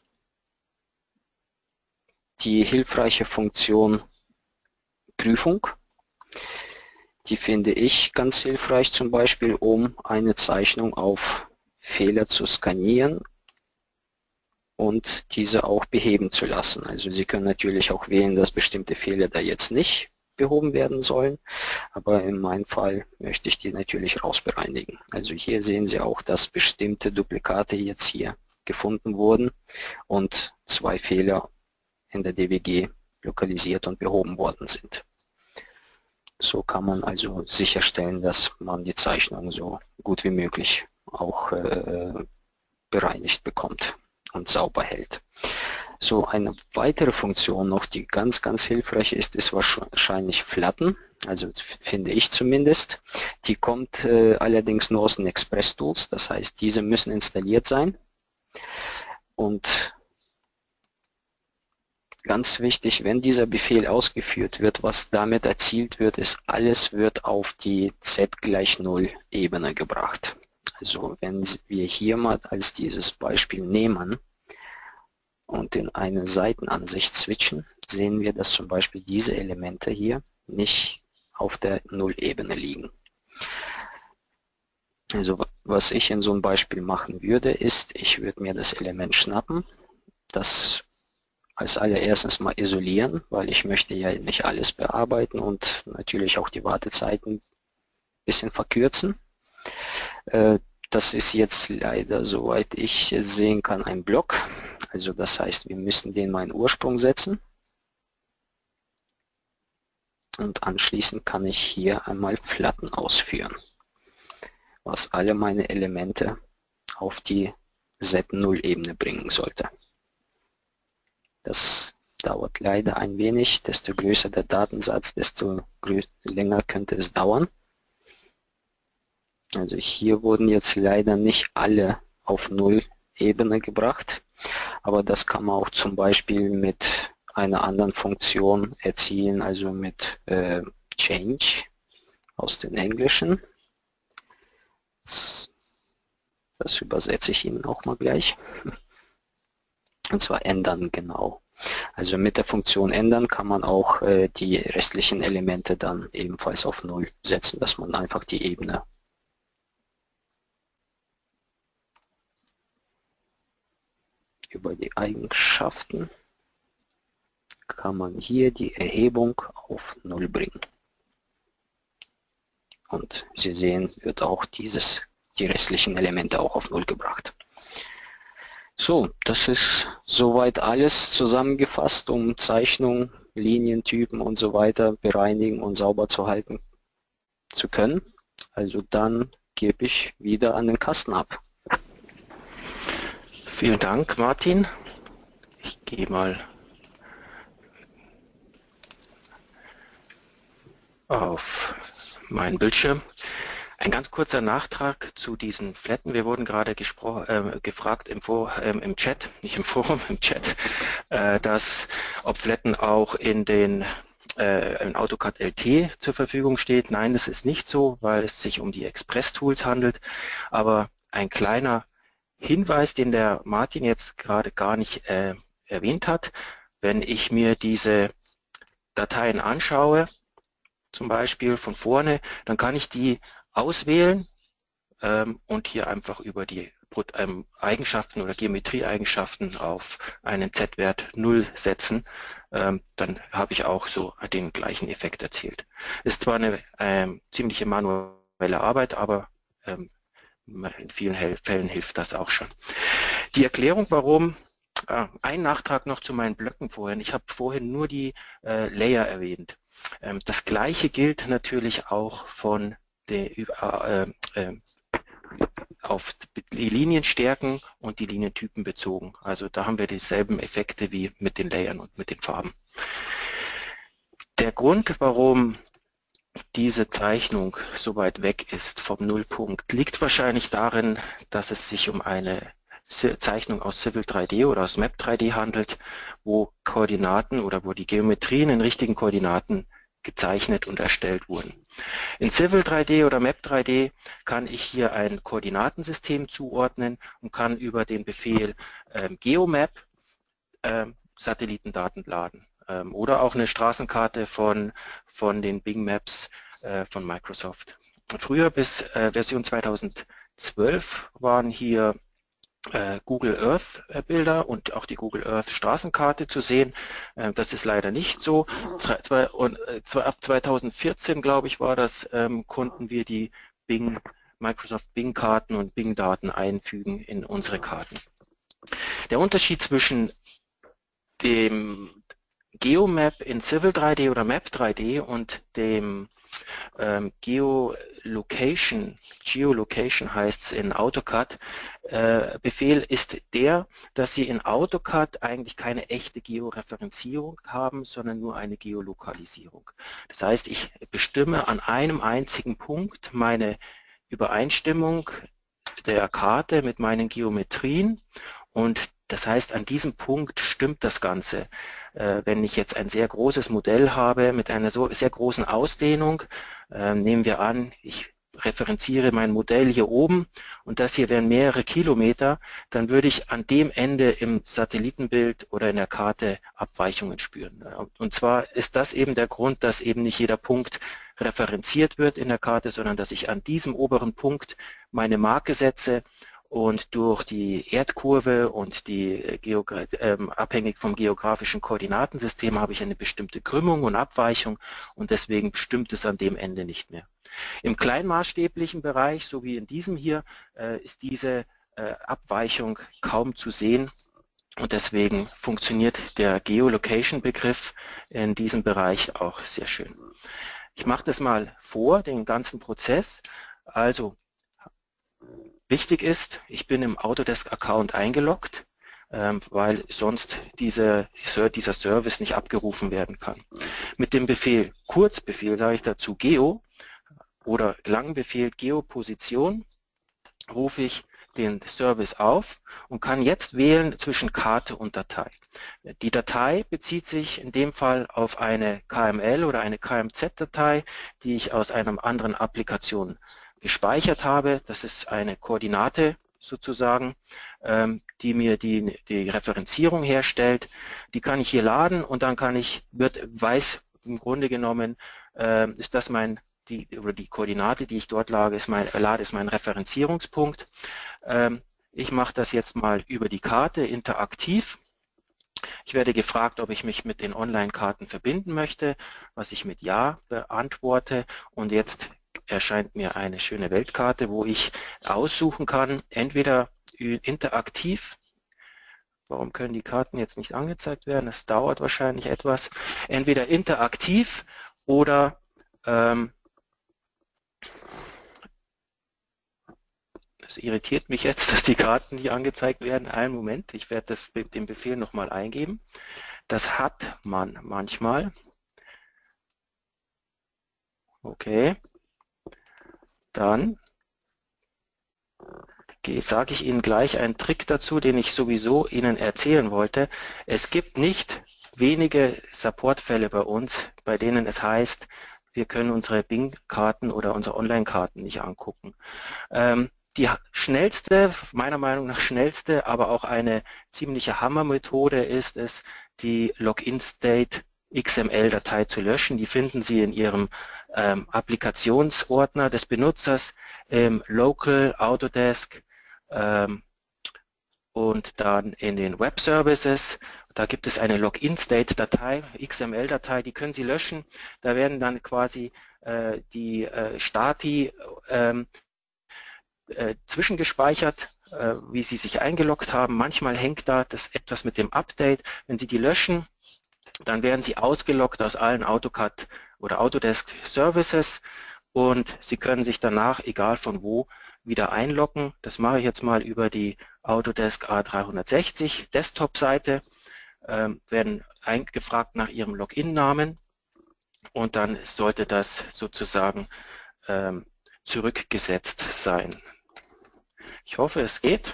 die hilfreiche Funktion Prüfung. Die finde ich ganz hilfreich, zum Beispiel, um eine Zeichnung auf Fehler zu skanieren und diese auch beheben zu lassen. Also Sie können natürlich auch wählen, dass bestimmte Fehler da jetzt nicht behoben werden sollen, aber in meinem Fall möchte ich die natürlich rausbereinigen. Also hier sehen Sie auch, dass bestimmte Duplikate jetzt hier gefunden wurden und zwei Fehler in der D W G lokalisiert und behoben worden sind. So kann man also sicherstellen, dass man die Zeichnung so gut wie möglich auch äh, bereinigt bekommt und sauber hält. So, eine weitere Funktion noch, die ganz, ganz hilfreich ist, ist wahrscheinlich Flatten, also finde ich zumindest. Die kommt äh, allerdings nur aus den Express Tools, das heißt, diese müssen installiert sein. Und ganz wichtig, wenn dieser Befehl ausgeführt wird, was damit erzielt wird, ist, alles wird auf die Z gleich null Ebene gebracht. Also wenn wir hier mal als dieses Beispiel nehmen und in eine Seitenansicht switchen, sehen wir, dass zum Beispiel diese Elemente hier nicht auf der Null-Ebene liegen. Also was ich in so einem Beispiel machen würde, ist, ich würde mir das Element schnappen, das als allererstes mal isolieren, weil ich möchte ja nicht alles bearbeiten und natürlich auch die Wartezeiten ein bisschen verkürzen. Das ist jetzt leider, soweit ich sehen kann, ein Block. Also das heißt, wir müssen den mal in Ursprung setzen. Und anschließend kann ich hier einmal Flatten ausführen, was alle meine Elemente auf die Z null Ebene bringen sollte. Das dauert leider ein wenig. Desto größer der Datensatz, desto länger könnte es dauern. Also hier wurden jetzt leider nicht alle auf Null Ebene gebracht, aber das kann man auch zum Beispiel mit einer anderen Funktion erzielen, also mit äh, Change aus dem Englischen. Das, das übersetze ich Ihnen auch mal gleich. Und zwar ändern, genau. Also mit der Funktion ändern kann man auch äh, die restlichen Elemente dann ebenfalls auf Null setzen, dass man einfach die Ebene über die Eigenschaften kann man hier die Erhebung auf Null bringen. Und Sie sehen, wird auch dieses, die restlichen Elemente auch auf Null gebracht. So, das ist soweit alles zusammengefasst, um Zeichnungen, Linientypen und so weiter bereinigen und sauber zu halten zu können. Also dann gebe ich wieder an den Carsten ab. Vielen Dank, Martin. Ich gehe mal auf meinen Bildschirm. Ein ganz kurzer Nachtrag zu diesen Flatten. Wir wurden gerade äh, gefragt im, Vor ähm, im Chat, nicht im Forum, im Chat, äh, dass ob Flatten auch in den äh, in AutoCAD L T zur Verfügung steht. Nein, das ist nicht so, weil es sich um die Express-Tools handelt. Aber ein kleiner Hinweis, den der Martin jetzt gerade gar nicht äh, erwähnt hat: Wenn ich mir diese Dateien anschaue, zum Beispiel von vorne, dann kann ich die auswählen ähm, und hier einfach über die ähm, Eigenschaften oder Geometrieeigenschaften auf einen Z-Wert null setzen. Ähm, dann habe ich auch so den gleichen Effekt erzielt. Ist zwar eine ähm, ziemliche manuelle Arbeit, aber ähm, in vielen Fällen hilft das auch schon. Die Erklärung, warum, äh, ein Nachtrag noch zu meinen Blöcken vorhin. Ich habe vorhin nur die äh, Layer erwähnt. Ähm, das gleiche gilt natürlich auch von der, äh, äh, auf die Linienstärken und die Linientypen bezogen. Also da haben wir dieselben Effekte wie mit den Layern und mit den Farben. Der Grund, warum diese Zeichnung so weit weg ist vom Nullpunkt, liegt wahrscheinlich darin, dass es sich um eine Zeichnung aus Civil drei D oder aus Map drei D handelt, wo Koordinaten oder wo die Geometrien in richtigen Koordinaten gezeichnet und erstellt wurden. In Civil drei D oder Map drei D kann ich hier ein Koordinatensystem zuordnen und kann über den Befehl ähm, Geomap ähm, Satellitendaten laden ähm, oder auch eine Straßenkarte von, von den Bing Maps äh, von Microsoft. Früher bis äh, Version zweitausendzwölf waren hier äh, Google Earth äh, Bilder und auch die Google Earth Straßenkarte zu sehen. Äh, das ist leider nicht so. Zwei, und, äh, ab zweitausendvierzehn, glaube ich, war das, ähm, konnten wir die Bing, Microsoft Bing-Karten und Bing-Daten einfügen in unsere Karten. Der Unterschied zwischen dem GeoMap in Civil drei D oder Map drei D und dem ähm, Geolocation, Geolocation heißt es in AutoCAD, äh, Befehl ist der, dass Sie in AutoCAD eigentlich keine echte Georeferenzierung haben, sondern nur eine Geolokalisierung. Das heißt, ich bestimme an einem einzigen Punkt meine Übereinstimmung der Karte mit meinen Geometrien und das heißt, an diesem Punkt stimmt das Ganze. Äh, wenn ich jetzt ein sehr großes Modell habe mit einer so sehr großen Ausdehnung, äh, nehmen wir an, ich referenziere mein Modell hier oben und das hier wären mehrere Kilometer, dann würde ich an dem Ende im Satellitenbild oder in der Karte Abweichungen spüren. Und zwar ist das eben der Grund, dass eben nicht jeder Punkt referenziert wird in der Karte, sondern dass ich an diesem oberen Punkt meine Marke setze und durch die Erdkurve und die Geogra ähm, abhängig vom geografischen Koordinatensystem habe ich eine bestimmte Krümmung und Abweichung und deswegen stimmt es an dem Ende nicht mehr. Im kleinmaßstäblichen Bereich, so wie in diesem hier, äh, ist diese äh, Abweichung kaum zu sehen und deswegen funktioniert der Geolocation-Begriff in diesem Bereich auch sehr schön. Ich mache das mal vor, den ganzen Prozess. Also wichtig ist, ich bin im Autodesk-Account eingeloggt, ähm, weil sonst diese, dieser Service nicht abgerufen werden kann. Mit dem Befehl Kurzbefehl sage ich dazu Geo oder Langbefehl Geoposition rufe ich den Service auf und kann jetzt wählen zwischen Karte und Datei. Die Datei bezieht sich in dem Fall auf eine K M L oder eine K M Z-Datei, die ich aus einer anderen Applikation gespeichert habe. Das ist eine Koordinate sozusagen, ähm, die mir die, die Referenzierung herstellt. Die kann ich hier laden und dann kann ich, wird, weiß im Grunde genommen, äh, ist das mein Die, oder die Koordinate, die ich dort lage, ist mein, lade, ist mein Referenzierungspunkt. Ähm, ich mache das jetzt mal über die Karte interaktiv. Ich werde gefragt, ob ich mich mit den Online-Karten verbinden möchte, was ich mit Ja beantworte. Und jetzt erscheint mir eine schöne Weltkarte, wo ich aussuchen kann, entweder interaktiv. Warum können die Karten jetzt nicht angezeigt werden? Das dauert wahrscheinlich etwas. Entweder interaktiv oder ähm, es irritiert mich jetzt, dass die Karten nicht angezeigt werden. Einen Moment, ich werde das, den Befehl nochmal eingeben. Das hat man manchmal. Okay. Dann sage ich Ihnen gleich einen Trick dazu, den ich sowieso Ihnen erzählen wollte. Es gibt nicht wenige Supportfälle bei uns, bei denen es heißt, wir können unsere Bing-Karten oder unsere Online-Karten nicht angucken. Ähm, die schnellste, meiner Meinung nach schnellste, aber auch eine ziemliche Hammermethode ist es, die Login-State X M L-Datei zu löschen. Die finden Sie in Ihrem ähm, Applikationsordner des Benutzers im Local Autodesk ähm, und dann in den Web Services. Da gibt es eine Login-State-Datei, X M L-Datei, die können Sie löschen. Da werden dann quasi äh, die äh, Stati ähm, äh, zwischengespeichert, äh, wie Sie sich eingeloggt haben. Manchmal hängt da das etwas mit dem Update. Wenn Sie die löschen, dann werden Sie ausgeloggt aus allen AutoCAD oder Autodesk Services und Sie können sich danach, egal von wo, wieder einloggen. Das mache ich jetzt mal über die Autodesk A dreihundertsechzig Desktop-Seite, ähm, werden eingefragt nach Ihrem Login-Namen und dann sollte das sozusagen ähm, zurückgesetzt sein. Ich hoffe, es geht.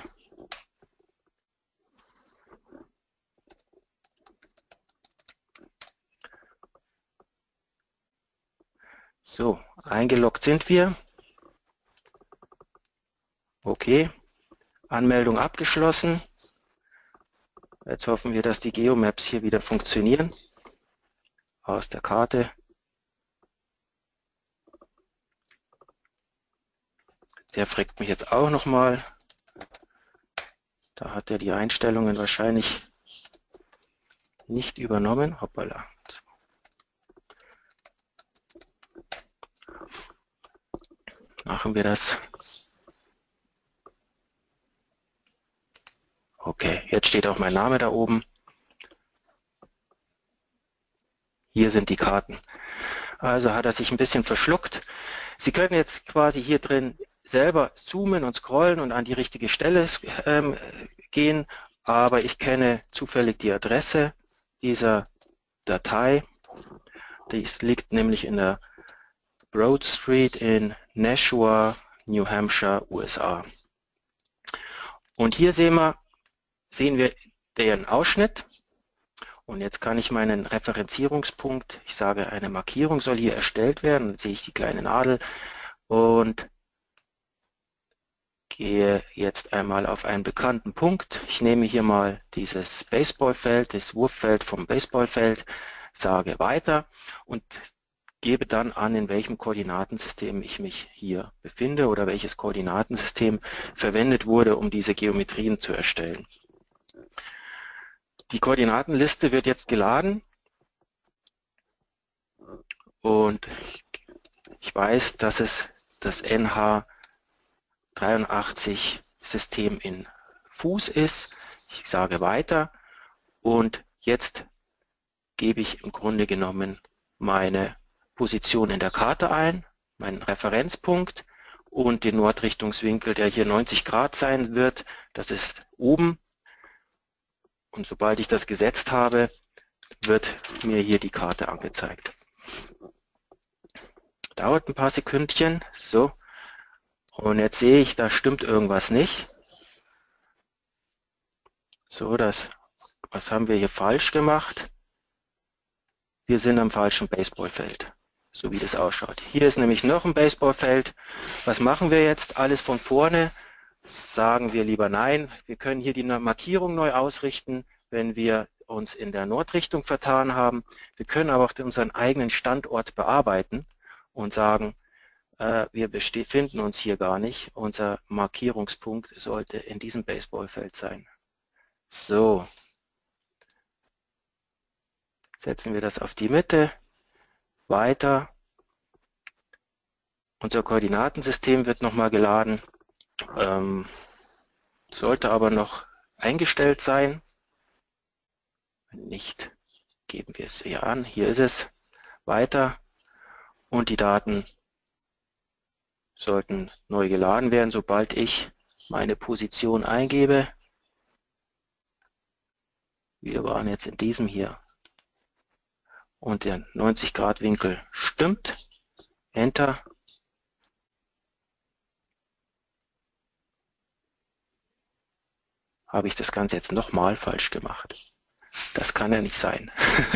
So, eingeloggt sind wir. Okay, Anmeldung abgeschlossen. Jetzt hoffen wir, dass die Geomaps hier wieder funktionieren. Aus der Karte. Der fragt mich jetzt auch nochmal. Da hat er die Einstellungen wahrscheinlich nicht übernommen. Hoppala. Machen wir das. Okay, jetzt steht auch mein Name da oben. Hier sind die Karten. Also hat er sich ein bisschen verschluckt. Sie können jetzt quasi hier drin selber zoomen und scrollen und an die richtige Stelle ähm, gehen, aber ich kenne zufällig die Adresse dieser Datei. Die liegt nämlich in der Broad Street in Nashua, New Hampshire, U S A. Und hier sehen wir, sehen wir den Ausschnitt. Und jetzt kann ich meinen Referenzierungspunkt, ich sage, eine Markierung soll hier erstellt werden. Dann sehe ich die kleine Nadel und gehe jetzt einmal auf einen bekannten Punkt. Ich nehme hier mal dieses Baseballfeld, das Wurffeld vom Baseballfeld, sage weiter und gebe dann an, in welchem Koordinatensystem ich mich hier befinde oder welches Koordinatensystem verwendet wurde, um diese Geometrien zu erstellen. Die Koordinatenliste wird jetzt geladen und ich weiß, dass es das N H dreiundachtzig System in Fuß ist. Ich sage weiter und jetzt gebe ich im Grunde genommen meine Position in der Karte ein, meinen Referenzpunkt und den Nordrichtungswinkel, der hier neunzig Grad sein wird, das ist oben. Und sobald ich das gesetzt habe, wird mir hier die Karte angezeigt. Dauert ein paar Sekündchen. So. Und jetzt sehe ich, da stimmt irgendwas nicht. So, das, was haben wir hier falsch gemacht? Wir sind am falschen Baseballfeld, so wie das ausschaut. Hier ist nämlich noch ein Baseballfeld. Was machen wir jetzt? Alles von vorne. Sagen wir lieber nein. Wir können hier die Markierung neu ausrichten, wenn wir uns in der Nordrichtung vertan haben. Wir können aber auch unseren eigenen Standort bearbeiten und sagen, äh, wir befinden uns hier gar nicht. Unser Markierungspunkt sollte in diesem Baseballfeld sein. So. Setzen wir das auf die Mitte. Weiter. Unser Koordinatensystem wird nochmal geladen. Ähm, sollte aber noch eingestellt sein. Wenn nicht, geben wir es hier an. Hier ist es. Weiter. Und die Daten sollten neu geladen werden, sobald ich meine Position eingebe. Wir waren jetzt in diesem hier. Und der neunzig Grad Winkel stimmt. Enter. Habe ich das Ganze jetzt nochmal falsch gemacht. Das kann ja nicht sein.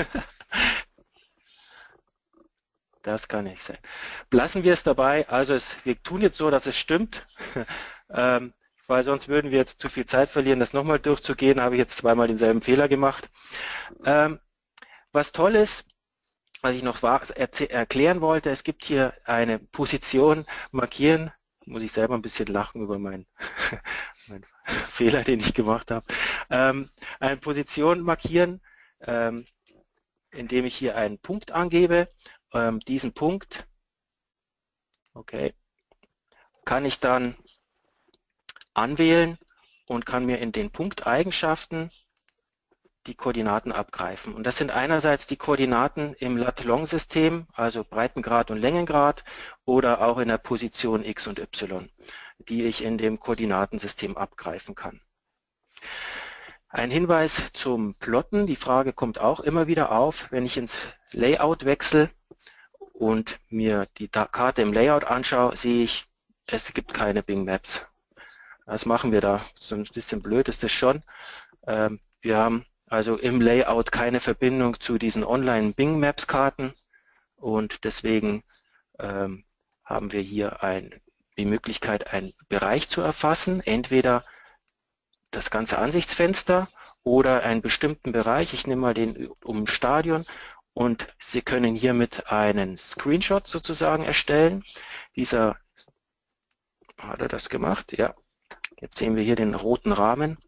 Das kann nicht sein. Lassen wir es dabei. Also es, wir tun jetzt so, dass es stimmt, ähm, weil sonst würden wir jetzt zu viel Zeit verlieren, das nochmal durchzugehen. Habe ich jetzt zweimal denselben Fehler gemacht. Ähm, was toll ist, was ich noch erklären wollte, es gibt hier eine Position markieren. Muss ich selber ein bisschen lachen über meinen mein Fehler, den ich gemacht habe. Ähm, eine Position markieren, ähm, indem ich hier einen Punkt angebe. Ähm, diesen Punkt, okay, kann ich dann anwählen und kann mir in den Punkteigenschaften die Koordinaten abgreifen. Und das sind einerseits die Koordinaten im Lat-Long-System, also Breitengrad und Längengrad, oder auch in der Position X und Y, die ich in dem Koordinatensystem abgreifen kann. Ein Hinweis zum Plotten. Die Frage kommt auch immer wieder auf, wenn ich ins Layout wechsle und mir die Karte im Layout anschaue, sehe ich, es gibt keine Bing Maps. Was machen wir da? So ein bisschen blöd ist das schon. Wir haben also im Layout keine Verbindung zu diesen Online Bing Maps Karten und deswegen ähm, haben wir hier ein, die Möglichkeit, einen Bereich zu erfassen, entweder das ganze Ansichtsfenster oder einen bestimmten Bereich. Ich nehme mal den um Stadion und Sie können hiermit einen Screenshot sozusagen erstellen. Dieser, hat er das gemacht? Ja. Jetzt sehen wir hier den roten Rahmen.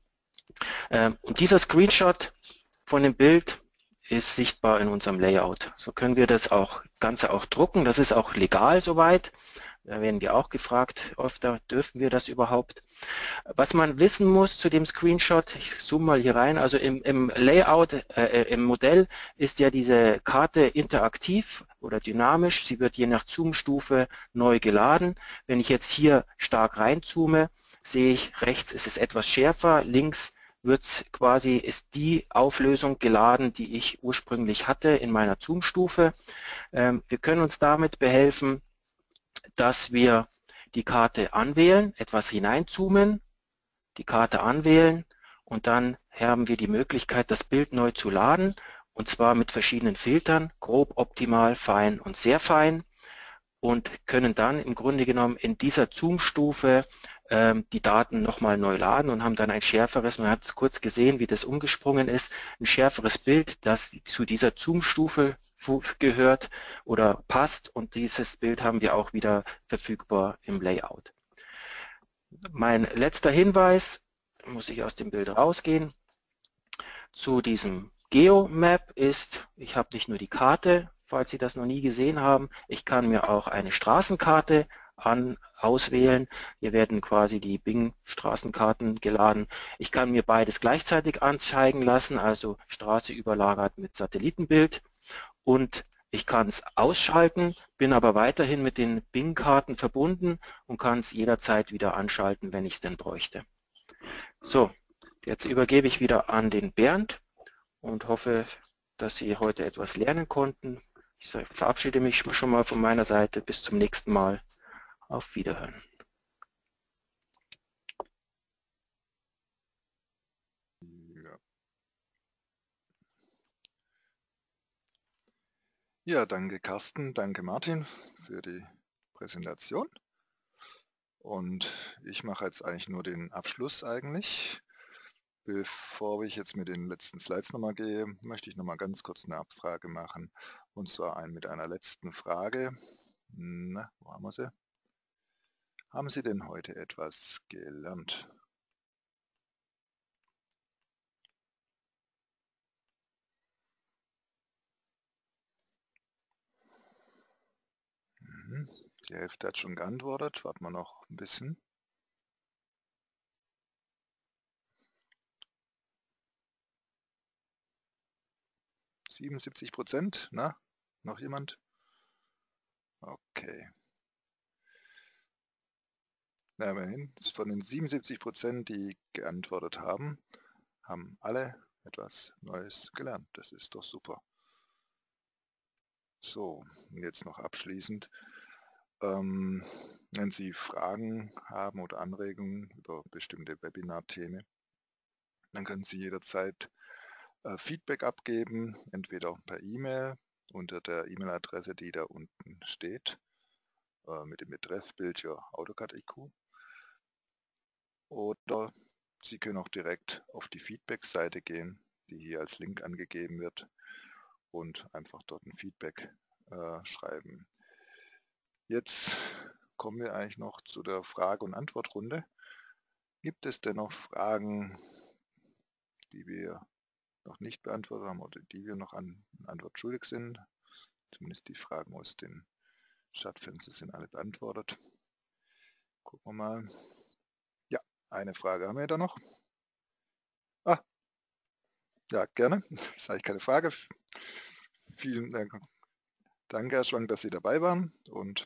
Ähm, und dieser Screenshot von dem Bild ist sichtbar in unserem Layout. So können wir das auch Ganze auch drucken. Das ist auch legal soweit. Da werden wir auch gefragt, öfter dürfen wir das überhaupt. Was man wissen muss zu dem Screenshot, ich zoome mal hier rein, also im, im Layout, äh, im Modell ist ja diese Karte interaktiv oder dynamisch. Sie wird je nach Zoomstufe neu geladen. Wenn ich jetzt hier stark reinzoome, sehe ich, rechts ist es etwas schärfer, links wird quasi, ist die Auflösung geladen, die ich ursprünglich hatte in meiner Zoomstufe. Ähm, wir können uns damit behelfen, dass wir die Karte anwählen, etwas hineinzoomen, die Karte anwählen und dann haben wir die Möglichkeit, das Bild neu zu laden, und zwar mit verschiedenen Filtern, grob, optimal, fein und sehr fein, und können dann im Grunde genommen in dieser Zoom-Stufe ähm, die Daten nochmal neu laden und haben dann ein schärferes, man hat es kurz gesehen, wie das umgesprungen ist, ein schärferes Bild, das zu dieser Zoom-Stufe gehört oder passt, und dieses Bild haben wir auch wieder verfügbar im Layout. Mein letzter Hinweis, muss ich aus dem Bild rausgehen, zu diesem Geomap ist, ich habe nicht nur die Karte, falls Sie das noch nie gesehen haben, ich kann mir auch eine Straßenkarte an, auswählen. Hier werden quasi die Bing-Straßenkarten geladen. Ich kann mir beides gleichzeitig anzeigen lassen, also Straße überlagert mit Satellitenbild, und ich kann es ausschalten, bin aber weiterhin mit den Bing-Karten verbunden und kann es jederzeit wieder anschalten, wenn ich es denn bräuchte. So, jetzt übergebe ich wieder an den Bernd und hoffe, dass Sie heute etwas lernen konnten. Ich verabschiede mich schon mal von meiner Seite. Bis zum nächsten Mal. Auf Wiederhören. Ja. Ja, danke Carsten, danke Martin für die Präsentation. Und ich mache jetzt eigentlich nur den Abschluss eigentlich. Bevor ich jetzt mit den letzten Slides nochmal gehe, möchte ich nochmal ganz kurz eine Abfrage machen. Und zwar ein, mit einer letzten Frage. Na, wo haben wir sie? Haben Sie denn heute etwas gelernt? Mhm. Die Hälfte hat schon geantwortet. Warten wir noch ein bisschen. siebenundsiebzig Prozent, na? Noch jemand? Okay. Na, immerhin, von den siebenundsiebzig Prozent, die geantwortet haben, haben alle etwas Neues gelernt. Das ist doch super. So, jetzt noch abschließend. Ähm, wenn Sie Fragen haben oder Anregungen über bestimmte Webinar-Themen, dann können Sie jederzeit äh, Feedback abgeben, entweder per E-Mail unter der E-Mail-Adresse, die da unten steht, äh, mit dem Betreff Build Your AutoCAD I Q. Oder Sie können auch direkt auf die Feedback-Seite gehen, die hier als Link angegeben wird, und einfach dort ein Feedback äh, schreiben. Jetzt kommen wir eigentlich noch zu der Frage- und Antwortrunde. Gibt es denn noch Fragen, die wir noch nicht beantwortet haben oder die wir noch an Antwort schuldig sind? Zumindest die Fragen aus den Chatfenstern sind alle beantwortet. Gucken wir mal. Ja, eine Frage haben wir da noch. Ah, ja, gerne. Das ist eigentlich keine Frage. Vielen Dank. Danke, Herr Schwank, dass Sie dabei waren, und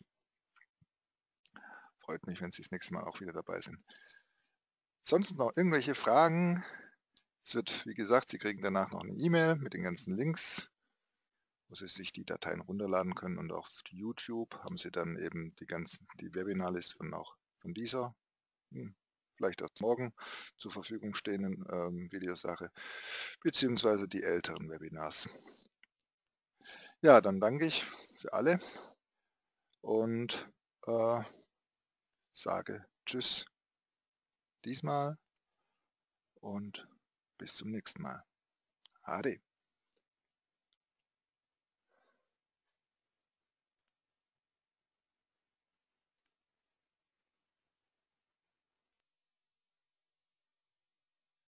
freut mich, wenn Sie das nächste Mal auch wieder dabei sind. Sonst noch irgendwelche Fragen? Es wird, wie gesagt, Sie kriegen danach noch eine E-Mail mit den ganzen Links, wo Sie sich die Dateien runterladen können, und auf YouTube haben Sie dann eben die ganzen, die Webinarliste von auch von dieser, hm, vielleicht erst morgen zur Verfügung stehenden ähm, Videosache, beziehungsweise die älteren Webinars. Ja, dann danke ich für alle und äh, sage Tschüss diesmal und bis zum nächsten Mal. Ade.